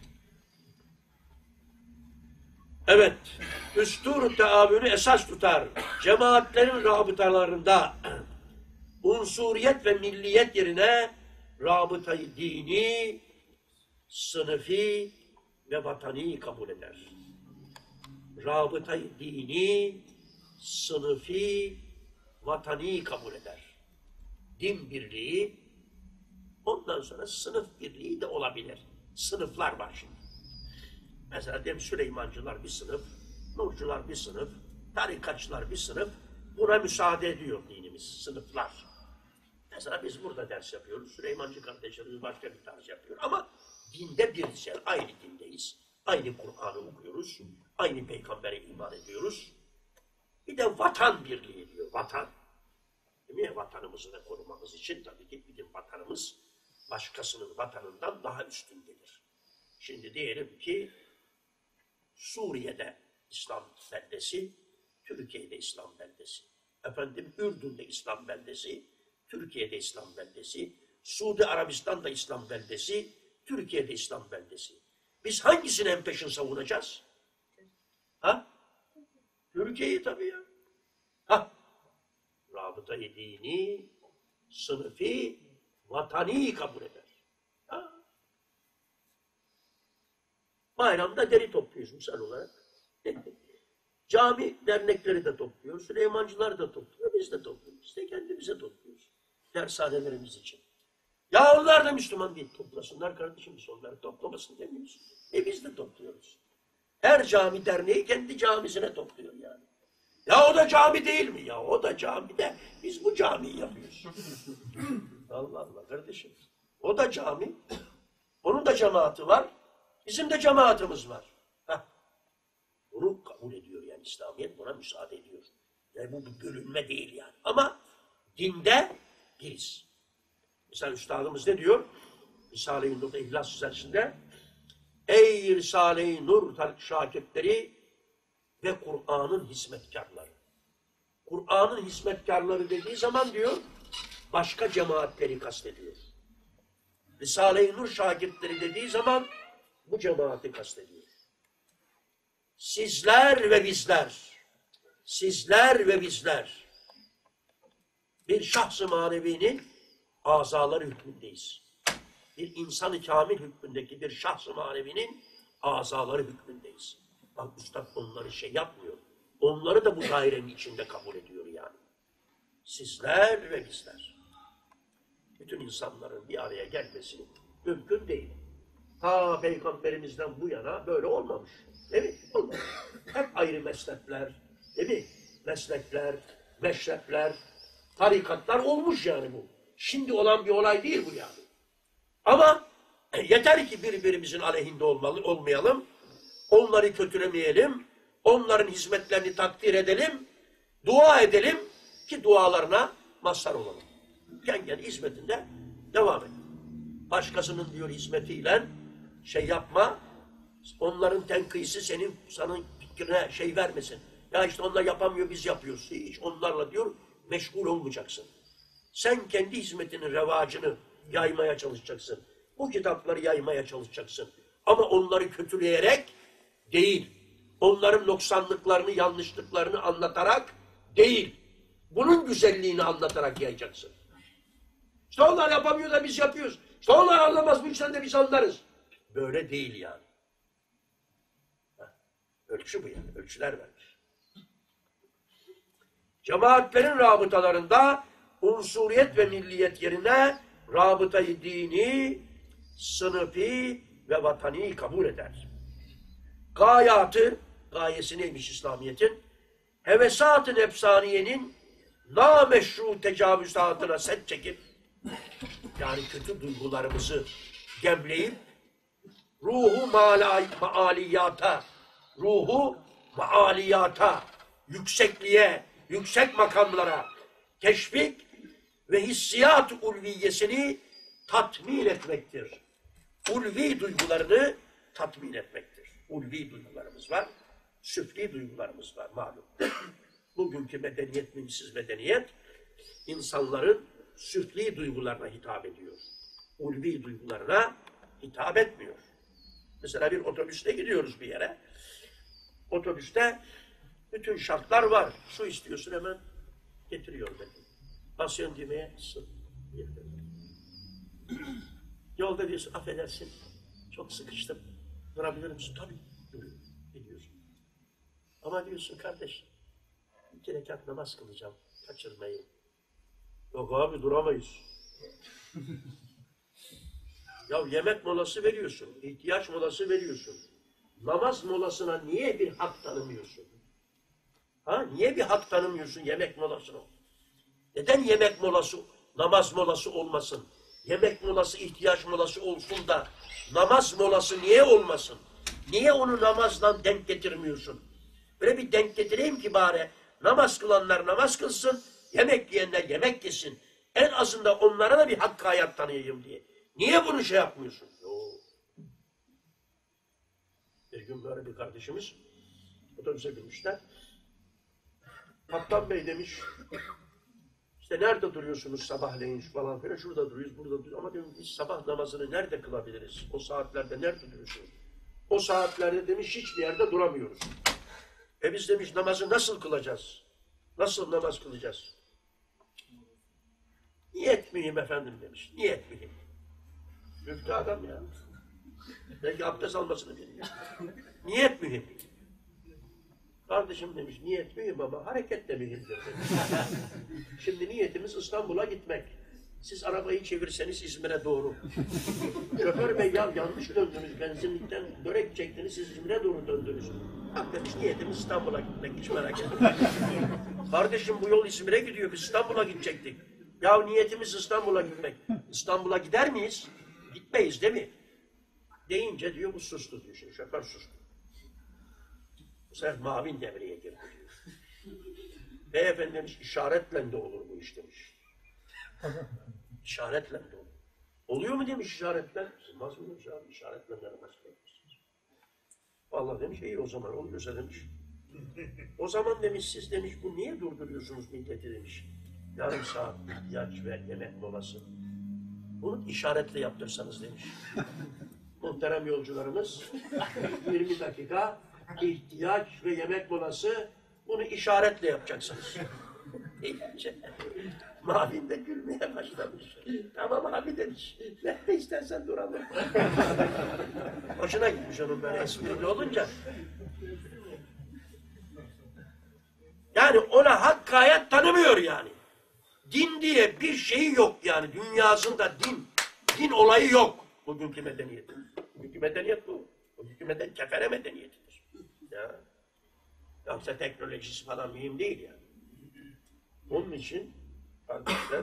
Evet, düstur-u teavünü esas tutar. Cemaatlerin rabıtalarında unsuriyet ve milliyet yerine rabıtayı dini, sınıfi ve vatani kabul eder. Rabıtayı dini, sınıfi, vatani kabul eder. Din birliği, ondan sonra sınıf birliği de olabilir. Sınıflar var şimdi. Mesela diyelim Süleymancılar bir sınıf, Nurcular bir sınıf, tarikatçılar bir sınıf. Buna müsaade ediyor dinimiz, sınıflar. Mesela biz burada ders yapıyoruz. Süleymancı kardeşlerimiz başka bir tarz yapıyor. Ama dinde biriz yani. Aynı dindeyiz. Aynı Kur'an'ı okuyoruz. Aynı peygambere iman ediyoruz. Bir de vatan birliği diyor. Vatan. Değil mi? Vatanımızı da korumamız için tabii ki bizim vatanımız başkasının vatanından daha üstün gelir. Şimdi diyelim ki Suriye'de İslam beldesi, Türkiye'de İslam beldesi. Efendim Ürdün'de İslam beldesi, Türkiye'de İslam beldesi, Suudi Arabistan'da İslam beldesi, Türkiye'de İslam beldesi. Biz hangisini en peşin savunacağız? Ha? Türkiye'yi tabii ya. Ha? Rabıta-i dini, sınıfi, vatani kabul eder. Ha? Bayramda deri topluyoruz misal olarak. Cami dernekleri de topluyor, Süleymancılar da topluyor, biz de topluyoruz. Biz de kendimize topluyoruz. Dershanelerimiz için. Ya onlar da Müslüman değil, toplasınlar kardeşim, biz onları toplamasın demiyoruz. Biz de topluyoruz. Her cami derneği kendi camisine topluyor yani. Ya o da cami değil mi? Ya o da cami de biz bu camiyi yapıyoruz. Allah Allah kardeşim. O da cami. Onun da cemaati var. Bizim de cemaatimiz var. Heh. Bunu kabul ediyor yani İslamiyet buna müsaade ediyor. Yani bu bir bölünme değil yani. Ama dinde biriz. Mesela üstadımız ne diyor? Risale-i Nur'da İhlas Risalesi'nde ey Risale-i Nur şakirtleri ve Kur'an'ın hizmetkarları. Kur'an'ın hizmetkarları dediği zaman diyor, başka cemaatleri kastediyor. Risale-i Nur şakirtleri dediği zaman bu cemaati kastediyor. Sizler ve bizler bir şahs-ı manevinin azaları hükmündeyiz. Bir insan-ı kamil hükmündeki bir şahs-ı manevinin azaları hükmündeyiz. Bak üstad onları şey yapmıyor. Onları da bu dairenin içinde kabul ediyor yani. Sizler ve bizler. Bütün insanların bir araya gelmesi mümkün değil. Ta Peygamberimizden bu yana böyle olmamış. Değil mi? Olmamış. Hep ayrı meslekler, değil mi? Meslekler, meşrepler, tarikatlar olmuş yani bu. Şimdi olan bir olay değil bu yani. Ama yeter ki birbirimizin aleyhinde olmayalım, onları kötülemeyelim, onların hizmetlerini takdir edelim, dua edelim ki dualarına mazhar olalım. Kendi hizmetinde devam et. Başkasının diyor hizmetiyle şey yapma, onların tenkisi sana fikrine şey vermesin. Ya işte onlar yapamıyor, biz yapıyoruz. Hiç onlarla diyor meşgul olmayacaksın. Sen kendi hizmetinin revacını yaymaya çalışacaksın. Bu kitapları yaymaya çalışacaksın. Ama onları kötüleyerek değil. Onların noksanlıklarını, yanlışlıklarını anlatarak değil. Bunun güzelliğini anlatarak yayacaksın. İşte onlar yapamıyor da biz yapıyoruz. İşte onlar anlamaz bu işten de biz anlarız. Böyle değil yani. Ölçü bu yani. Ölçüler vermiş. Cemaatlerin rabıtalarında unsuriyet ve milliyet yerine rabıtayı dini, sınıfi ve vatani kabul eder. Gayatı, gayesi neymiş İslamiyet'in? Hevesat-ı nefsaniyenin nameşru tecavüzatına set çekip, yani kötü duygularımızı gemleyip, ruhu maaliyata, yüksekliğe, yüksek makamlara teşvik ve hissiyat ulviyesini tatmin etmektir. Ulvi duygularını tatmin etmektir. Ulvi duygularımız var, süfli duygularımız var malum. Bugünkü medeniyet, minsiz medeniyet, insanların süfli duygularına hitap ediyor. Ulvi duygularına hitap etmiyor. Mesela bir otobüste gidiyoruz bir yere. Otobüste bütün şartlar var. Su istiyorsun hemen getiriyor beni. Basıyorsun düğmeye, su. Yolda diyorsun, affedersin, çok sıkıştım. Durabilir misin? Tabii. Duruyor. Gidiyorsun. Ama diyorsun kardeş, 2 rekat namaz kılacağım. Kaçırmayın. Yok abi duramayız. Ya yemek molası veriyorsun, ihtiyaç molası veriyorsun. Namaz molasına niye bir hak tanımıyorsun? Ha? Niye bir hak tanımıyorsun yemek molasına? Neden yemek molası, namaz molası olmasın? Yemek molası, ihtiyaç molası olsun da namaz molası niye olmasın? Niye onu namazla denk getirmiyorsun? Böyle bir denk getireyim ki bari namaz kılanlar namaz kılsın, yemek yiyenler yemek yesin. En azından onlara da bir hakkı hayat tanıyayım diye. Niye bunu şey yapmıyorsun? Yok. Bir gün böyle bir kardeşimiz otobüse binmişler. Kaptan Bey demiş, işte nerede duruyorsunuz sabahleyin falan filan, şurada duruyoruz, burada duruyoruz. Ama diyorum biz sabah namazını nerede kılabiliriz? O saatlerde nerede duruyorsunuz? O saatlerde demiş hiçbir yerde duramıyoruz. Biz demiş namazı nasıl kılacağız? Nasıl namaz kılacağız? Niyet mühim efendim demiş. Niyet mühim. Müftü adam ya. Belki abdest almasını biliyor. Niyet mühim. Kardeşim demiş niyet mühim ama hareket de mühimdir demiş. Şimdi niyetimiz İstanbul'a gitmek. Siz arabayı çevirseniz İzmir'e doğru. Şoför bey ya yanlış döndünüz. Benzinlikten börek çektiniz, siz İzmir'e doğru döndünüz. Bak demiş niyetimiz İstanbul'a gitmek. Hiç merak etme. Kardeşim bu yol İzmir'e gidiyor. Biz İstanbul'a gidecektik. Ya niyetimiz İstanbul'a gitmek. İstanbul'a gider miyiz? Gitmeyiz değil mi? Deyince diyor bu sustu diyor. Şimdi şoför sustu. Bu sefer Mavin devreye girdi diyor. Beyefendi demiş işaretle de olur bu iş demiş. İşaretle de olur. Oluyor mu demiş işaretle? Olmaz mı demiş abi işaretle de namaz kılıyorsunuz. Vallahi demiş iyi o zaman oluyorsa demiş. O zaman demiş siz demiş bu niye durduruyorsunuz milleti demiş. Yarım saat ihtiyaç ve yemek molası. Bunu işaretle yaptırsanız demiş. Muhterem yolcularımız 20 dakika ihtiyaç ve yemek molası bunu işaretle yapacaksınız. Mavin de gülmeye başlamış. Tamam abi demiş. Ne istersen duralım. Hoşuna gitmiş onun böyle esprili olunca. Yani ona hakkı hayat tanımıyor yani. Din diye bir şeyi yok yani. Dünyasında din olayı yok. Bugünkü medeniyetin. Bugünkü medeniyet bu. Bugünkü medeniyet kefere medeniyetidir. Ya. Yoksa teknolojisi falan mühim değil yani. Onun için kardeşler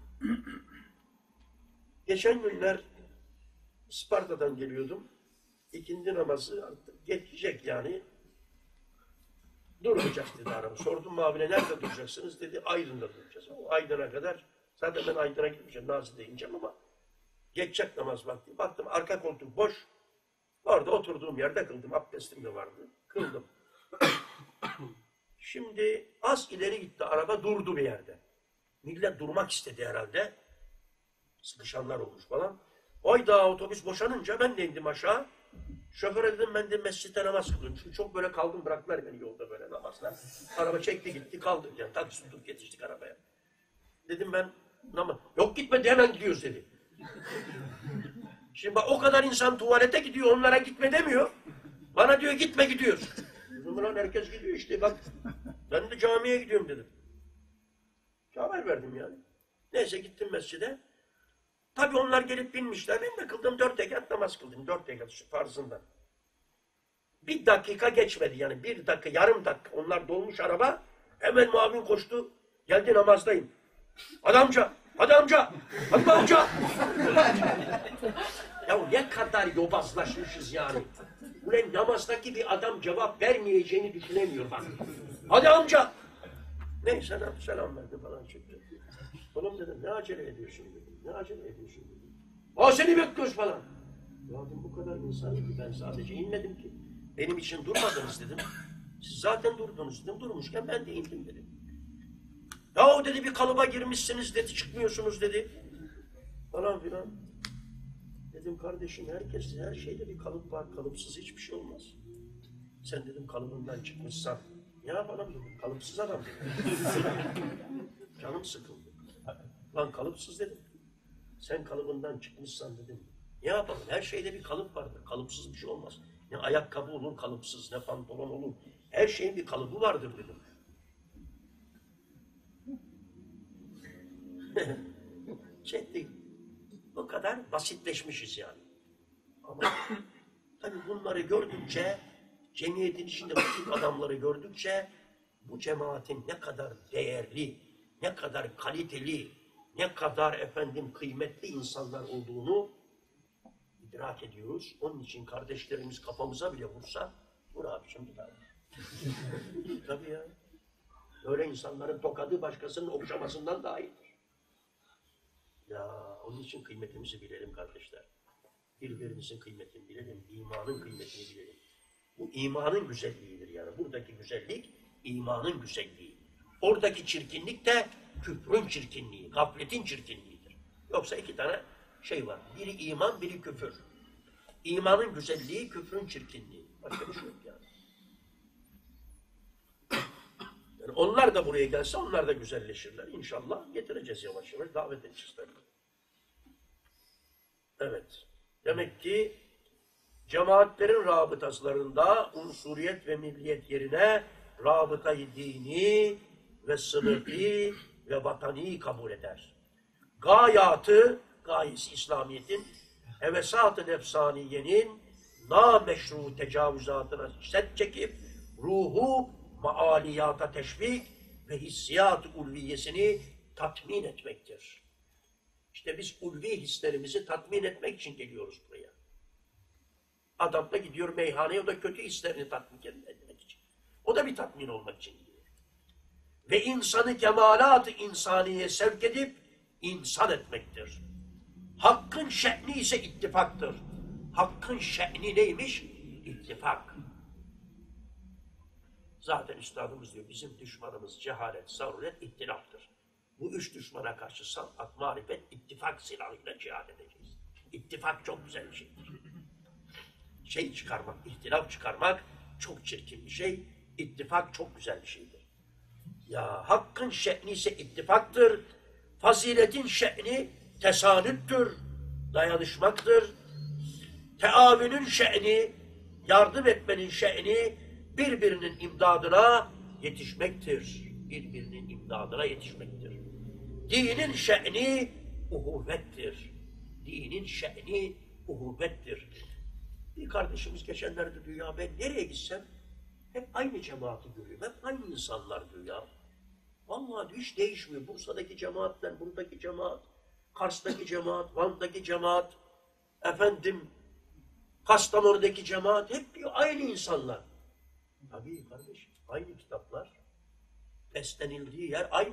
geçen günler Isparta'dan geliyordum. İkindi namazı artık geçecek yani. Durmayacak dedi araba. Sordum Mavi'ne nerede duracaksınız? Dedi Aydın'da duracağız. O Aydın'a kadar zaten ben Aydın'a gitmeyeceğim. Nazilli'ye ineceğim ama geçecek namaz vakti. Baktım arka koltuk boş. Orada oturduğum yerde kıldım. Abdestim de vardı. Kıldım. Şimdi az ileri gitti. Araba durdu bir yerde. Millet durmak istedi herhalde. Sıkışanlar olmuş falan. Oyda otobüs boşanınca ben de indim aşağı. Şoföre dedim ben de mescitte namaz kılıyorum. Çünkü çok böyle kaldım, bıraktılar beni yolda böyle namazlar. Araba çekti gitti kaldık yani. Taksi tutup yetiştik arabaya. Dedim ben namaz. Yok gitmedi, hemen gidiyoruz dedi. Şimdi bak o kadar insan tuvalete gidiyor, onlara gitme demiyor. Bana diyor gitme, gidiyoruz. Dedim lan herkes gidiyor işte bak. Ben de camiye gidiyorum dedim. Haber verdim yani. Neyse gittim mescide. Tabii onlar gelip binmişler. Ben de kıldım 4 rekat namaz kıldım. 4 rekat farzından. Bir dakika geçmedi yani. 1 dakika, yarım dakika. Onlar dolmuş araba. Hemen muavin koştu. Geldi namazdayım. Hadi amca. Hadi amca. Hadi amca. Ya ne kadar yobazlaşmışız yani. Ulan namazdaki bir adam cevap vermeyeceğini düşünemiyor bak. Hadi amca. Neyse selam verdi falan çıktı. Oğlum dedim ne acele ediyorsun dedim. Ne acele ediyorsun dedim. Aa seni bekliyoruz falan. Ya dedim bu kadar insan ki ben sadece inmedim ki. Benim için durmadınız dedim. Siz zaten durdunuz dedim. Durmuşken ben de indim dedim. Ya o dedi bir kalıba girmişsiniz dedi, çıkmıyorsunuz dedi. Falan filan. Dedim kardeşim herkes, her şeyde bir kalıp var. Kalıpsız hiçbir şey olmaz. Sen dedim kalıbından çıkmışsan ne yapalım dedim. Kalıpsız adam dedim. Canım sıkıldı. Lan kalıpsız dedim. Sen kalıbından çıkmışsan dedim. Ne yapalım? Her şeyde bir kalıp vardır. Kalıpsız bir şey olmaz. Ne ayakkabı olur kalıpsız, ne pantolon olur. Her şeyin bir kalıbı vardır dedim. Çektik. O kadar basitleşmişiz yani. Ama tabii bunları gördükçe, cemiyetin içinde bu tip adamları gördükçe bu cemaatin ne kadar değerli, ne kadar kaliteli, ne kadar efendim kıymetli insanlar olduğunu idrak ediyoruz. Onun için kardeşlerimiz kafamıza bile vursa, vur abi şimdi daha. Tabii ya. Öyle insanların tokadı başkasının okşamasından daha iyidir. Ya onun için kıymetimizi bilelim kardeşler. Birbirimizin kıymetini bilelim, imanın kıymetini bilelim. Bu imanın güzelliğidir yani. Buradaki güzellik imanın güzelliği. Oradaki çirkinlik de küfrün çirkinliği, gafletin çirkinliğidir. Yoksa 2 tane şey var. Biri iman, biri küfür. İmanın güzelliği, küfrün çirkinliği. Başka bir şey yok yani. Yani onlar da buraya gelse onlar da güzelleşirler. İnşallah getireceğiz yavaş yavaş, davet edeceğiz tabii. Evet. Demek ki cemaatlerin rabıtaslarında unsuriyet ve milliyet yerine rabıtayı dini ve sınıfi ve vatani kabul eder. Gayesi İslamiyet'in hevesat-ı nefsaniyenin nameşru tecavüzatına set çekip ruhu maaliyata teşvik ve hissiyat-ı ulviyesini tatmin etmektir. İşte biz ulvi hislerimizi tatmin etmek için geliyoruz buraya. Adam da gidiyor meyhaneye, o da kötü hislerini tatmin etmek için. O da bir tatmin olmak için gidiyor. Ve insanı kemalat-ı insaniye sevk edip insan etmektir. Hakkın şe'ni ise ittifaktır. Hakkın şe'ni neymiş? İttifak. Zaten üstadımız diyor, bizim düşmanımız cehalet, zaruret, ihtilaftır. Bu 3 düşmana karşı sanat, marifet, ittifak silahıyla cihad edeceğiz. İttifak çok güzel bir şeydir. Şey çıkarmak, ihtilaf çıkarmak çok çirkin bir şey. İttifak çok güzel bir şeydir. Ya hakkın şe'ni ise ittifaktır. Faziletin şe'ni tesanüttür, dayanışmaktır. Teavünün şe'ni, yardım etmenin şe'ni birbirinin imdadına yetişmektir. Birbirinin imdadına yetişmektir. Dinin şe'ni uhuvvettir. Dinin şe'ni uhuvvettir. Bir kardeşimiz geçenlerde diyor ya ben nereye gitsem hep aynı cemaati görüyorum. Hep aynı insanlar diyor ya. Vallahi diyor, hiç değişmiyor. Bursa'daki cemaatler, buradaki cemaat, Kars'taki cemaat, Van'daki cemaat, efendim Kastamonu'daki cemaat hep diyor aynı insanlar. Tabii kardeşim aynı kitaplar. Beslenildiği yer aynı.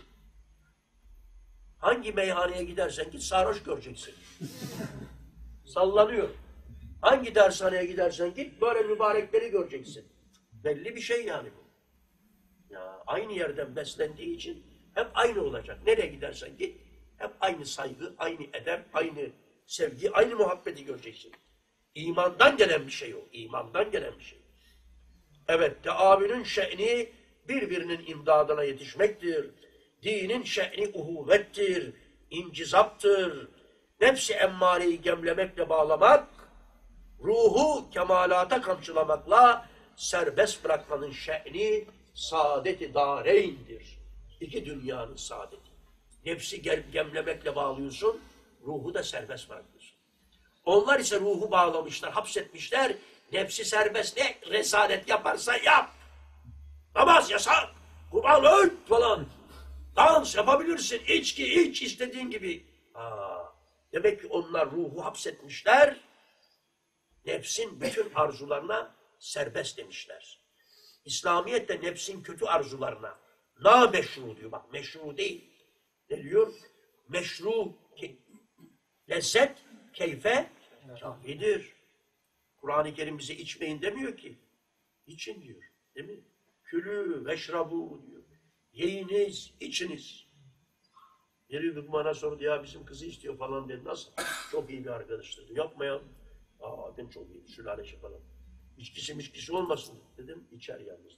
Hangi meyhaneye gidersen git sarhoş göreceksin. Sallanıyor. Hangi dershaneye gidersen git böyle mübarekleri göreceksin. Belli bir şey yani bu. Ya aynı yerden beslendiği için Hep aynı olacak. Nereye gidersen git, hep aynı saygı, aynı edep, aynı sevgi, aynı muhabbeti göreceksin. İmandan gelen bir şey o. İmandan gelen bir şey. Evet, teamülün şe'ni birbirinin imdadına yetişmektir. Dinin şe'ni uhuvvettir, incizaptır. Nefsi emmareyi gemlemekle bağlamak, ruhu kemalata kamçılamakla serbest bırakmanın şe'ni saadet-i dareyndir. İki dünyanın saadeti. Nefsi gemlemekle bağlıyorsun, ruhu da serbest bırakıyorsun. Onlar ise ruhu bağlamışlar, hapsetmişler. Nefsi serbest, ne rezalet yaparsa yap. Namaz yasak, Kur'an öğüt falan. Dans yapabilirsin, içki iç istediğin gibi. Demek ki onlar ruhu hapsetmişler. Nefsin bütün arzularına serbest demişler. İslamiyet de nefsin kötü arzularına nameşru diyor. Bak meşru değil. Ne diyor? Meşru lezzet keyfe kafidir. Kur'an-ı Kerim bize içmeyin demiyor ki. İçin diyor. Değil mi? Külü veşrabu diyor. Yiyiniz, içiniz. Biri bir bana sordu ya bizim kızı istiyor falan dedi. Nasıl? Çok iyi bir arkadaş dedi. Yapmayan. Dedim çok iyi. Sülaleşi falan. İçkisi olmasın dedim. İçer yalnız.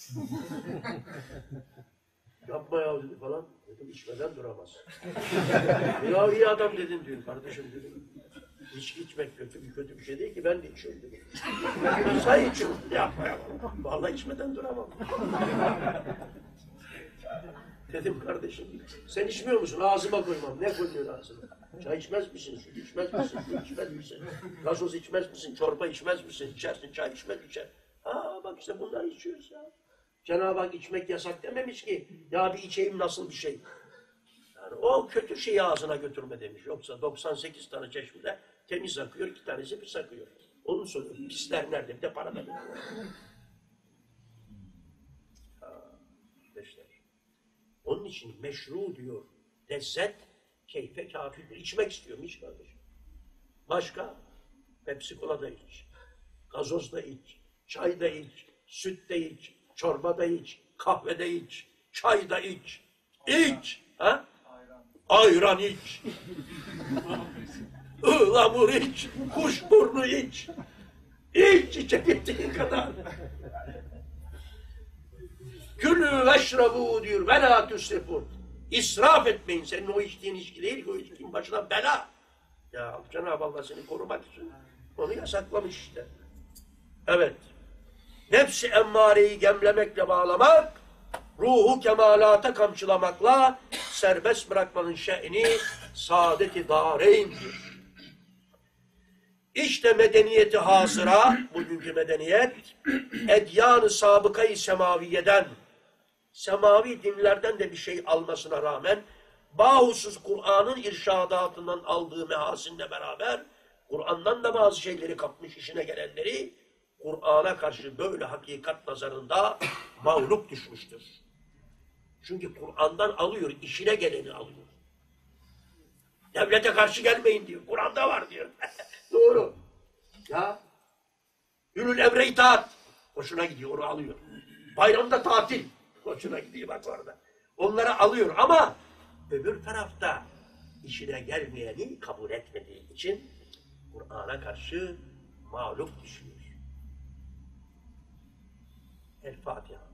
Yapma ya dedi falan. Dedim içmeden duramaz. Ya iyi adam dedin diyor. Kardeşim dedim. İçki içmek kötü bir şey değil ki ben de içiyorum dedim. Say içiyorum. Yapma ya. Vallahi içmeden duramam. Dedim kardeşim sen içmiyor musun? Ağzıma koymam. Ne koyuyor ağzına? Çay içmez misin? Süt içmez misin? Süt içmez misin? Gazoz içmez misin? Çorba içmez misin? İçersin çay içer. Bak işte bunları içiyoruz ya. Cenab-ı Hak içmek yasak dememiş ki ya bir içeyim nasıl bir şey. Yani o kötü şeyi ağzına götürme demiş. Yoksa 98 tane çeşmede temiz akıyor, 2 tanesi pis akıyor. Onu soruyorum. Pisler nerede? Bir de para da veriyor. Onun için meşru diyor. Lezzet, keyfe kafirdir. İçmek istiyorum, iç kardeşim. Başka? Pepsi Cola da iç. Gazoz da iç. Çay da iç. Süt de iç. Çorba da iç. Kahve de iç. Çay da iç. İç. Ha? Ayran iç. Ihlamur iç. Kuşburnu iç. İç içebildiğin kadar. Külü veşrabu diyor. Ve la tüsrifun. İsraf etmeyin. Senin o içtiğin içki değil ki o içtiğin başına bela. Ya Cenab-ı Allah seni korumak için onu yasaklamış işte. Evet. Nefsi emmareyi gemlemekle bağlamak, ruhu kemalata kamçılamakla serbest bırakmanın şe'ni saadet-i dareyndir. İşte medeniyeti hasıra, bugünkü medeniyet, edyan-ı sabıkayı semaviyeden, semavi dinlerden de bir şey almasına rağmen, bahusuz Kur'an'ın irşadatından aldığı mehasinle beraber, Kur'an'dan da bazı şeyleri kapmış işine gelenleri, Kur'an'a karşı böyle hakikat nazarında mağlup düşmüştür. Çünkü Kur'an'dan alıyor, işine geleni alıyor. Devlete karşı gelmeyin diyor, Kur'an'da var diyor. Doğru. Ya, ülül emre itaat, hoşuna gidiyor, onu alıyor. Bayramda tatil, hoşuna gidiyor bak orada. Onları alıyor ama öbür tarafta işine gelmeyeni kabul etmediği için Kur'an'a karşı mağlup düşüyor. El Fatiha.